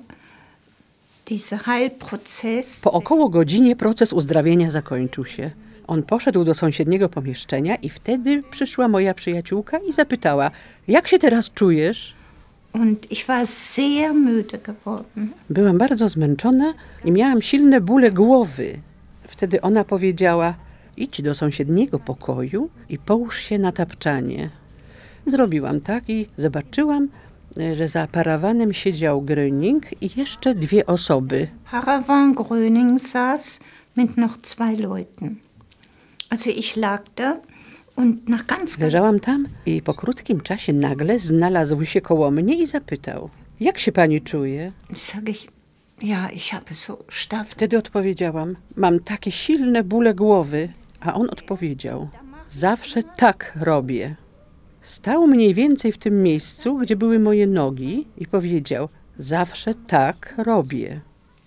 Speaker 7: Po około godzinie proces uzdrawienia zakończył się. On poszedł do sąsiedniego pomieszczenia i wtedy przyszła moja przyjaciółka i zapytała: jak się teraz czujesz?
Speaker 12: Und ich war sehr müde geworden.
Speaker 7: Byłam bardzo zmęczona i miałam silne bóle głowy. Wtedy ona powiedziała: idź do sąsiedniego pokoju i połóż się na tapczanie. Zrobiłam tak i zobaczyłam, że za parawanem siedział Gröning i jeszcze dwie osoby.
Speaker 12: Parawan Gröning saß mit noch zwei Leuten. Also ich lag da und nach ganz
Speaker 7: Leżałam tam i po krótkim czasie nagle znalazł się koło mnie i zapytał: jak się pani czuje?
Speaker 12: Sag ich, ja, ich habe so stark.
Speaker 7: Wtedy odpowiedziałam: mam takie silne bóle głowy. A on odpowiedział: zawsze tak robię. Stał mniej więcej w tym miejscu, gdzie były moje nogi i powiedział: zawsze tak robię.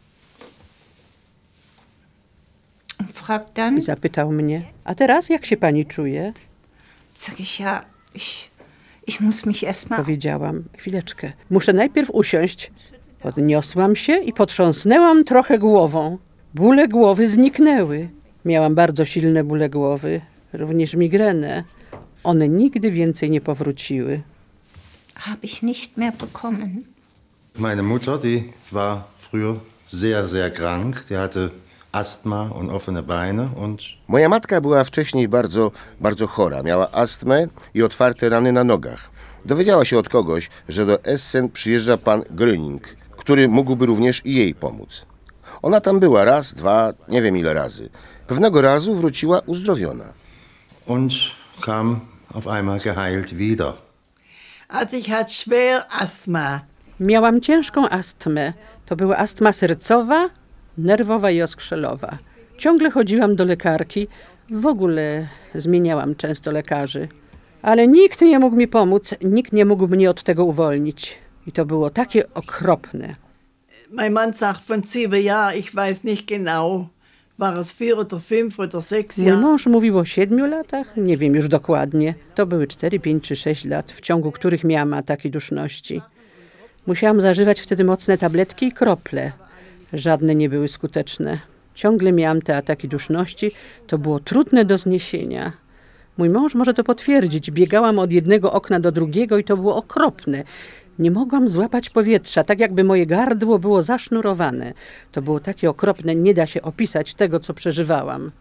Speaker 7: I zapytał mnie: a teraz jak się pani czuje?
Speaker 12: Sag ich, ja, ich, ich muss mich erst mal...
Speaker 7: Powiedziałam: chwileczkę, muszę najpierw usiąść. Podniosłam się i potrząsnęłam trochę głową. Bóle głowy zniknęły. Miałam bardzo silne bóle głowy, również migrenę. One nigdy więcej nie powróciły.
Speaker 12: Habe ich nicht mehr bekommen.
Speaker 14: Meine Mutter, die war früher sehr, sehr krank. Die hatte Asthma und offene Beine und...
Speaker 23: Moja matka była wcześniej bardzo, bardzo chora. Miała astmę i otwarte rany na nogach. Dowiedziała się od kogoś, że do Essen przyjeżdża pan Gröning, który mógłby również i jej pomóc. Ona tam była raz, dwa, nie wiem ile razy. Pewnego razu wróciła uzdrowiona.
Speaker 14: Und kam auf einmal geheilt wieder.
Speaker 15: Also ich hatte schwer Asthma.
Speaker 7: Miałam ciężką astmę. To była astma sercowa, nerwowa i oskrzelowa. Ciągle chodziłam do lekarki. W ogóle zmieniałam często lekarzy. Ale nikt nie mógł mi pomóc, nikt nie mógł mnie od tego uwolnić. I to było takie okropne.
Speaker 15: Mein Mann sagt von sieben Jahren, ich weiß nicht genau. War es vier oder fünf oder sechs
Speaker 7: Mój
Speaker 15: Jahre?
Speaker 7: mąż mówił o siedmiu latach, nie wiem już dokładnie. To były cztery, pięć czy sześć lat, w ciągu których miałam ataki duszności. Musiałam zażywać wtedy mocne tabletki i krople. Żadne nie były skuteczne. Ciągle miałam te ataki duszności. To było trudne do zniesienia. Mój mąż może to potwierdzić. Biegałam od jednego okna do drugiego i to było okropne. Nie mogłam złapać powietrza, tak jakby moje gardło było zasznurowane. To było takie okropne, nie da się opisać tego, co przeżywałam.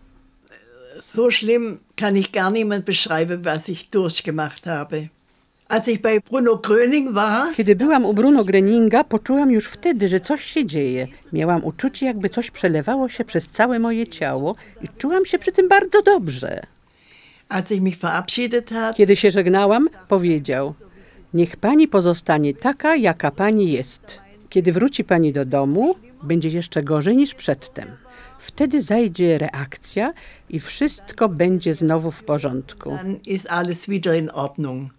Speaker 15: So schlimm kann ich gar niemand beschreiben, was ich durchgemacht habe. Als ich bei Bruno Gröning war...
Speaker 7: Kiedy byłam u Bruno Gröninga, poczułam już wtedy, że coś się dzieje. Miałam uczucie, jakby coś przelewało się przez całe moje ciało i czułam się przy tym bardzo dobrze.
Speaker 15: Als ich mich verabschiedet hat...
Speaker 7: Kiedy się żegnałam, powiedział: niech pani pozostanie taka, jaka pani jest. Kiedy wróci pani do domu, będzie jeszcze gorzej niż przedtem. Wtedy zajdzie reakcja i wszystko będzie znowu w porządku.
Speaker 15: Dann ist alles wieder in Ordnung.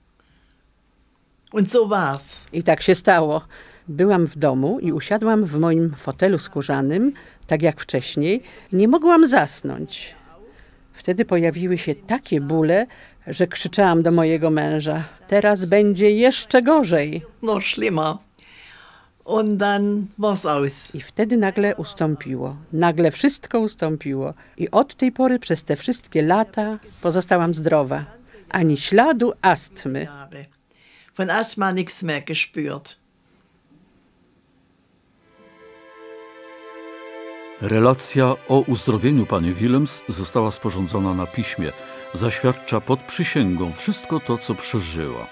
Speaker 15: Und so war's.
Speaker 7: I tak się stało. Byłam w domu i usiadłam w moim fotelu skórzanym, tak jak wcześniej. Nie mogłam zasnąć. Wtedy pojawiły się takie bóle, że krzyczałam do mojego męża: teraz będzie jeszcze gorzej.
Speaker 15: Noch schlimmer. Und dann war's aus.
Speaker 7: I wtedy nagle ustąpiło. Nagle wszystko ustąpiło. I od tej pory przez te wszystkie lata pozostałam zdrowa. Ani śladu astmy.
Speaker 15: Von Asthma nichts mehr gespürt.
Speaker 1: Relacja o uzdrowieniu pani Willems została sporządzona na piśmie. Zaświadcza pod przysięgą wszystko to, co przeżyła.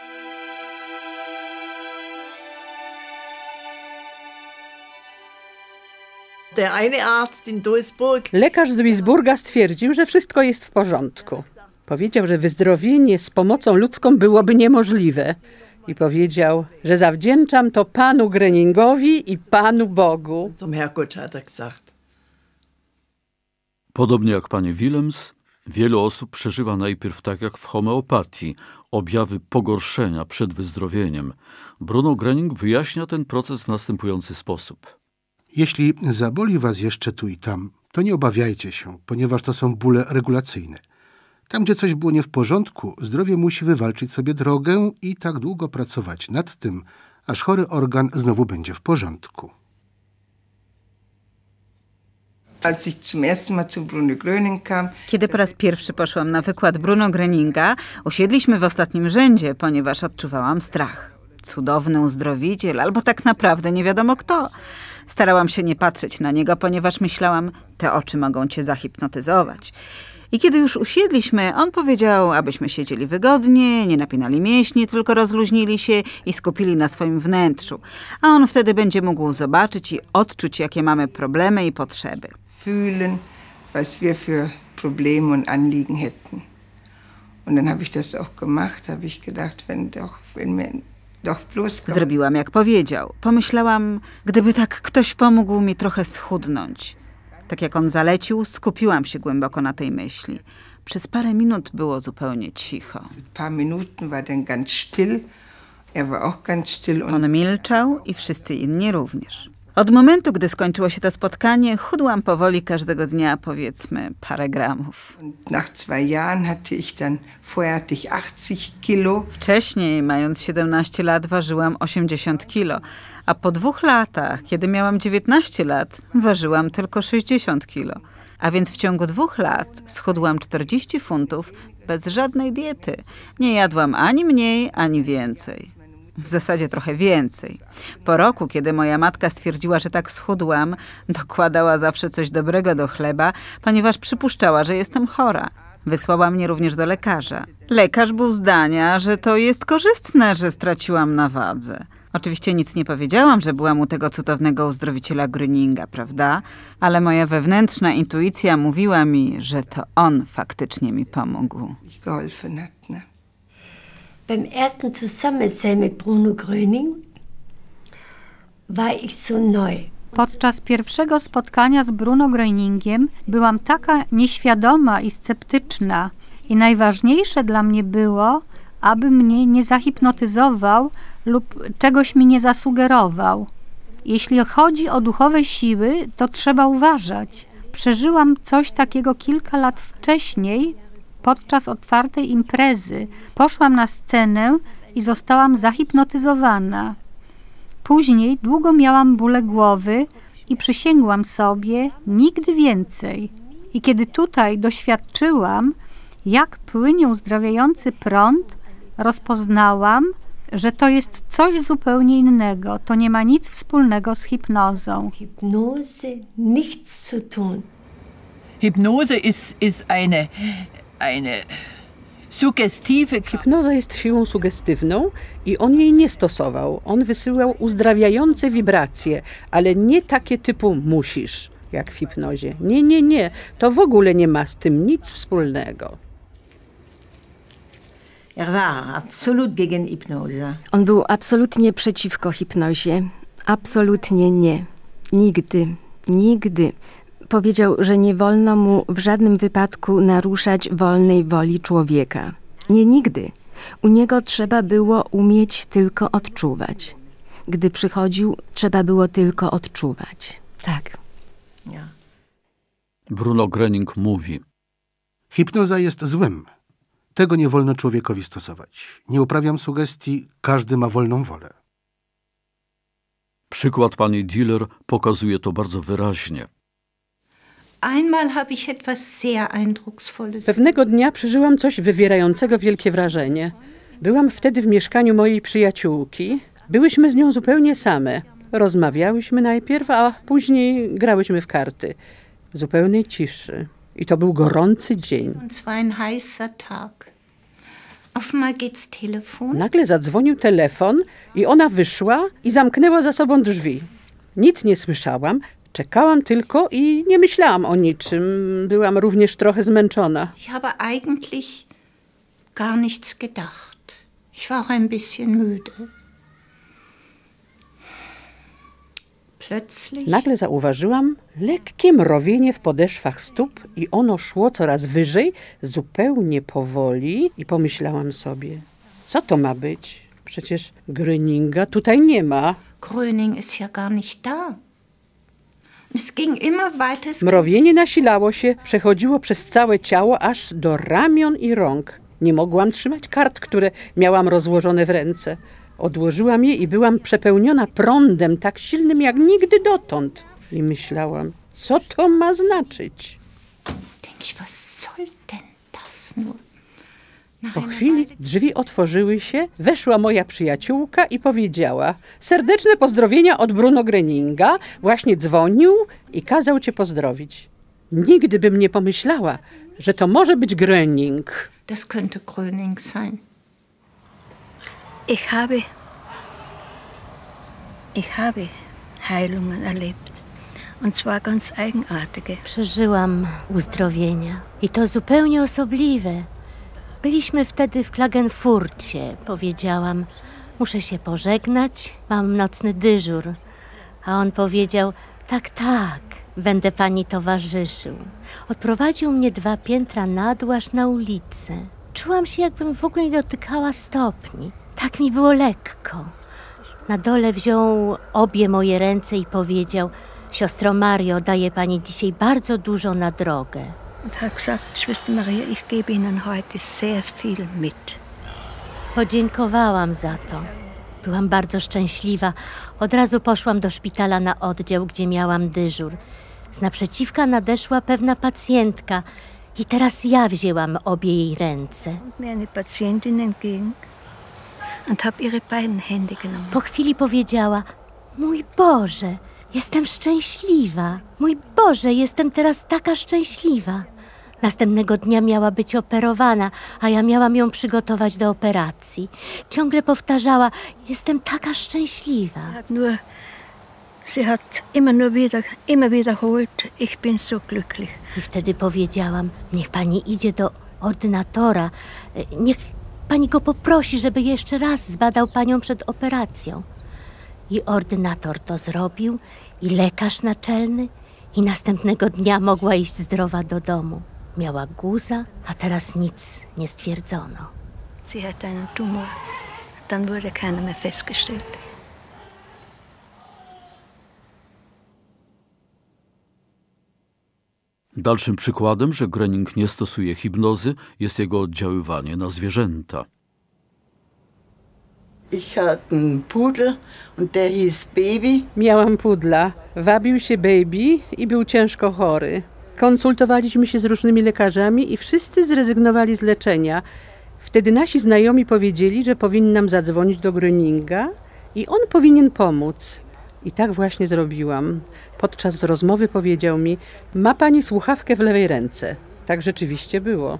Speaker 15: Der eine Arzt in Duisburg...
Speaker 7: Lekarz z Duisburga stwierdził, że wszystko jest w porządku. Powiedział, że wyzdrowienie z pomocą ludzką byłoby niemożliwe. I powiedział, że zawdzięczam to panu Gröningowi i panu Bogu.
Speaker 15: Zum Herrgott hat er gesagt.
Speaker 1: Podobnie jak pani Willems, wielu osób przeżywa najpierw tak jak w homeopatii, objawy pogorszenia przed wyzdrowieniem. Bruno Gröning wyjaśnia ten proces w następujący sposób.
Speaker 18: Jeśli zaboli was jeszcze tu i tam, to nie obawiajcie się, ponieważ to są bóle regulacyjne. Tam, gdzie coś było nie w porządku, zdrowie musi wywalczyć sobie drogę i tak długo pracować nad tym, aż chory organ znowu będzie w porządku.
Speaker 5: Kiedy po raz pierwszy poszłam na wykład Bruno Gröninga, usiedliśmy w ostatnim rzędzie, ponieważ odczuwałam strach. Cudowny uzdrowiciel, albo tak naprawdę nie wiadomo kto. Starałam się nie patrzeć na niego, ponieważ myślałam, te oczy mogą cię zahipnotyzować. I kiedy już usiedliśmy, on powiedział, abyśmy siedzieli wygodnie, nie napinali mięśni, tylko rozluźnili się i skupili na swoim wnętrzu. A on wtedy będzie mógł zobaczyć i odczuć, jakie mamy problemy i potrzeby.
Speaker 16: Fühlen, was wir für Probleme und Anliegen hätten. Und dann habe ich das auch gemacht, habe ich gedacht, wenn doch, wenn mir doch bloß...
Speaker 5: Zrobiłam, jak powiedział. Pomyślałam, gdyby tak ktoś pomógł mi trochę schudnąć. Tak jak on zalecił, skupiłam się głęboko na tej myśli. Przez parę minut było zupełnie cicho.
Speaker 16: Paar Minuten war dann ganz still. Er war auch ganz still.
Speaker 5: On milczał i wszyscy inni również. Od momentu, gdy skończyło się to spotkanie, chudłam powoli każdego dnia, powiedzmy, parę gramów.
Speaker 16: Nach zwei Jahren hatte ich dann, vorher hatte ich achtzig Kilo.
Speaker 5: Wcześniej, mając siedemnaście lat, ważyłam osiemdziesiąt kilo, a po dwóch latach, kiedy miałam dziewiętnaście lat, ważyłam tylko sześćdziesiąt kilo. A więc w ciągu dwóch lat schudłam czterdzieści funtów bez żadnej diety. Nie jadłam ani mniej, ani więcej. W zasadzie trochę więcej. Po roku, kiedy moja matka stwierdziła, że tak schudłam, dokładała zawsze coś dobrego do chleba, ponieważ przypuszczała, że jestem chora. Wysłała mnie również do lekarza. Lekarz był zdania, że to jest korzystne, że straciłam na wadze. Oczywiście nic nie powiedziałam, że byłam u tego cudownego uzdrowiciela Gröninga, prawda? Ale moja wewnętrzna intuicja mówiła mi, że to on faktycznie mi pomógł.
Speaker 16: Geholfen hat, ne?
Speaker 9: Beim ersten Zusammensein mit Bruno Gröning war ich so neu.
Speaker 17: Podczas pierwszego spotkania z Bruno Gröningiem byłam taka nieświadoma i sceptyczna. I najważniejsze dla mnie było, aby mnie nie zahipnotyzował lub czegoś mi nie zasugerował. Jeśli chodzi o duchowe siły, to trzeba uważać. Przeżyłam coś takiego kilka lat wcześniej, podczas otwartej imprezy. Poszłam na scenę i zostałam zahipnotyzowana. Później długo miałam bóle głowy i przysięgłam sobie nigdy więcej. I kiedy tutaj doświadczyłam, jak płynie uzdrawiający prąd, rozpoznałam, że to jest coś zupełnie innego. To nie ma nic wspólnego z hipnozą.
Speaker 9: Hypnose nichts zu tun.
Speaker 24: Hypnose ist, ist eine, eine suggestive...
Speaker 7: Hipnoza jest siłą sugestywną i on jej nie stosował. On wysyłał uzdrawiające wibracje, ale nie takie typu musisz, jak w hipnozie. Nie, nie, nie. To w ogóle nie ma z tym nic wspólnego.
Speaker 15: Er war absolut gegen Hypnose.
Speaker 6: On był absolutnie przeciwko hipnozie. Absolutnie nie. Nigdy. Nigdy. Powiedział, że nie wolno mu w żadnym wypadku naruszać wolnej woli człowieka. Nie nigdy. U niego trzeba było umieć tylko odczuwać. Gdy przychodził, trzeba było tylko odczuwać. Tak.
Speaker 15: Ja.
Speaker 1: Bruno Gröning mówi:
Speaker 18: Hipnoza jest złem. Tego nie wolno człowiekowi stosować. Nie uprawiam sugestii, każdy ma wolną wolę.
Speaker 1: Przykład pani Diller pokazuje to bardzo wyraźnie.
Speaker 12: Einmal habe ich etwas sehr Eindrucksvolles.
Speaker 7: Pewnego dnia przeżyłam coś wywierającego wielkie wrażenie. Byłam wtedy w mieszkaniu mojej przyjaciółki. Byłyśmy z nią zupełnie same. Rozmawiałyśmy najpierw, a później grałyśmy w karty. W zupełnej ciszy. I to był gorący dzień.
Speaker 12: Und zwar ein heißer Tag. Auf einmal geht's Telefon.
Speaker 7: Nagle zadzwonił telefon i ona wyszła i zamknęła za sobą drzwi. Nic nie słyszałam. Czekałam tylko i nie myślałam o niczym. Byłam również trochę zmęczona.
Speaker 12: Ich habe eigentlich gar nichts gedacht. Ich war auch ein bisschen müde. Plötzlich...
Speaker 7: Nagle zauważyłam lekkie mrowienie w podeszwach stóp i ono szło coraz wyżej, zupełnie powoli i pomyślałam sobie, co to ma być? Przecież Gröninga tutaj nie ma.
Speaker 12: Gröning ist ja gar nicht da. Es ging immer weiter.
Speaker 7: Mrowienie nasilało się, przechodziło przez całe ciało, aż do ramion i rąk. Nie mogłam trzymać kart, które miałam rozłożone w ręce. Odłożyłam je i byłam przepełniona prądem tak silnym jak nigdy dotąd. I myślałam, co to ma znaczyć?
Speaker 12: Denk ich, was soll denn das nur?
Speaker 7: Po chwili drzwi otworzyły się, weszła moja przyjaciółka i powiedziała: serdeczne pozdrowienia od Bruno Gröninga, właśnie dzwonił i kazał cię pozdrowić. Nigdy bym nie pomyślała, że to może być Gröning.
Speaker 12: Das könnte Gröning sein.
Speaker 19: Ich habe, ich habe Heilungen erlebt. Und zwar ganz eigenartige.
Speaker 8: Przeżyłam uzdrowienia i to zupełnie osobliwe. Byliśmy wtedy w Klagenfurcie. Powiedziałam, muszę się pożegnać, mam nocny dyżur. A on powiedział, tak, tak, będę pani towarzyszył. Odprowadził mnie dwa piętra na dół, aż na ulicę. Czułam się, jakbym w ogóle nie dotykała stopni. Tak mi było lekko. Na dole wziął obie moje ręce i powiedział: siostro Mario, daje pani dzisiaj bardzo dużo na drogę.
Speaker 19: Und hat gesagt, Schwester Maria, ich gebe Ihnen heute sehr viel mit.
Speaker 8: Podziękowałam za to. Byłam bardzo szczęśliwa. Od razu poszłam do szpitala na oddział, gdzie miałam dyżur. Z naprzeciwka nadeszła pewna pacjentka i teraz ja wzięłam obie jej ręce.
Speaker 19: Und mir eine Patientin entgegen und habe ihre beiden Hände genommen.
Speaker 8: Po chwili powiedziała: mój Boże, jestem szczęśliwa. Mój Boże, jestem teraz taka szczęśliwa. Następnego dnia miała być operowana, a ja miałam ją przygotować do operacji. Ciągle powtarzała: jestem taka szczęśliwa.
Speaker 19: Nur, sie hat immer nur wieder, immer wiederholt, ich bin so glücklich.
Speaker 8: I wtedy powiedziałam: niech pani idzie do ordynatora, niech pani go poprosi, żeby jeszcze raz zbadał panią przed operacją. I ordynator to zrobił, i lekarz naczelny, i następnego dnia mogła iść zdrowa do domu. Miała guza, a teraz nic nie stwierdzono.
Speaker 19: Sie hat einen Tumor, dann wurde keiner mehr festgestellt.
Speaker 1: Dalszym przykładem, że Gröning nie stosuje hipnozy, jest jego oddziaływanie na zwierzęta.
Speaker 15: Ich hatte einen Pudel und der hieß Baby.
Speaker 7: Miałam pudla, wabił się Baby i był ciężko chory. Konsultowaliśmy się z różnymi lekarzami i wszyscy zrezygnowali z leczenia. Wtedy nasi znajomi powiedzieli, że powinnam zadzwonić do Gröninga i on powinien pomóc. I tak właśnie zrobiłam. Podczas rozmowy powiedział mi: ma pani słuchawkę w lewej ręce. Tak rzeczywiście było.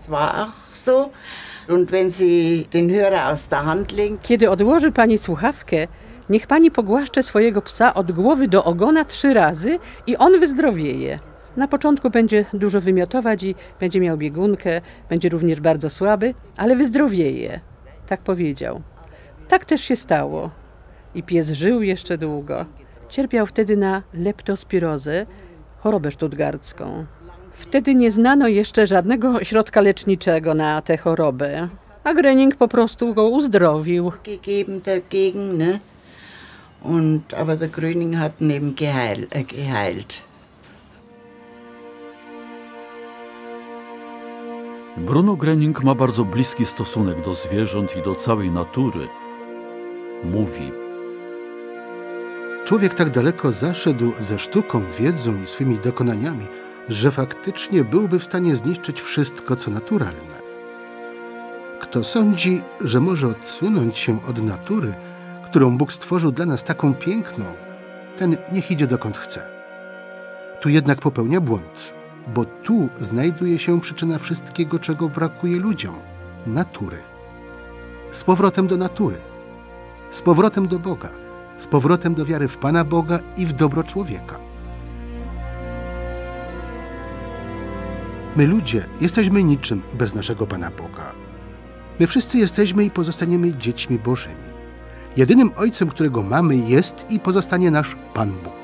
Speaker 7: Kiedy odłoży pani słuchawkę, niech pani pogłaszcze swojego psa od głowy do ogona trzy razy i on wyzdrowieje. Na początku będzie dużo wymiotować i będzie miał biegunkę, będzie również bardzo słaby, ale wyzdrowieje. Tak powiedział. Tak też się stało. I pies żył jeszcze długo. Cierpiał wtedy na leptospirozę, chorobę stuttgarcką. Wtedy nie znano jeszcze żadnego środka leczniczego na tę chorobę, a Gröning po prostu go uzdrowił.
Speaker 15: Gegeben dagegen, ne? Und aber der Gröning hat ihn eben geheil, äh, geheilt.
Speaker 1: Bruno Gröning ma bardzo bliski stosunek do zwierząt i do całej natury. Mówi:
Speaker 18: człowiek tak daleko zaszedł ze sztuką, wiedzą i swymi dokonaniami, że faktycznie byłby w stanie zniszczyć wszystko, co naturalne. Kto sądzi, że może odsunąć się od natury, którą Bóg stworzył dla nas taką piękną, ten niech idzie dokąd chce. Tu jednak popełnia błąd, bo tu znajduje się przyczyna wszystkiego, czego brakuje ludziom – natury. Z powrotem do natury, z powrotem do Boga, z powrotem do wiary w Pana Boga i w dobro człowieka. My ludzie jesteśmy niczym bez naszego Pana Boga. My wszyscy jesteśmy i pozostaniemy dziećmi Bożymi. Jedynym Ojcem, którego mamy, jest i pozostanie nasz Pan Bóg.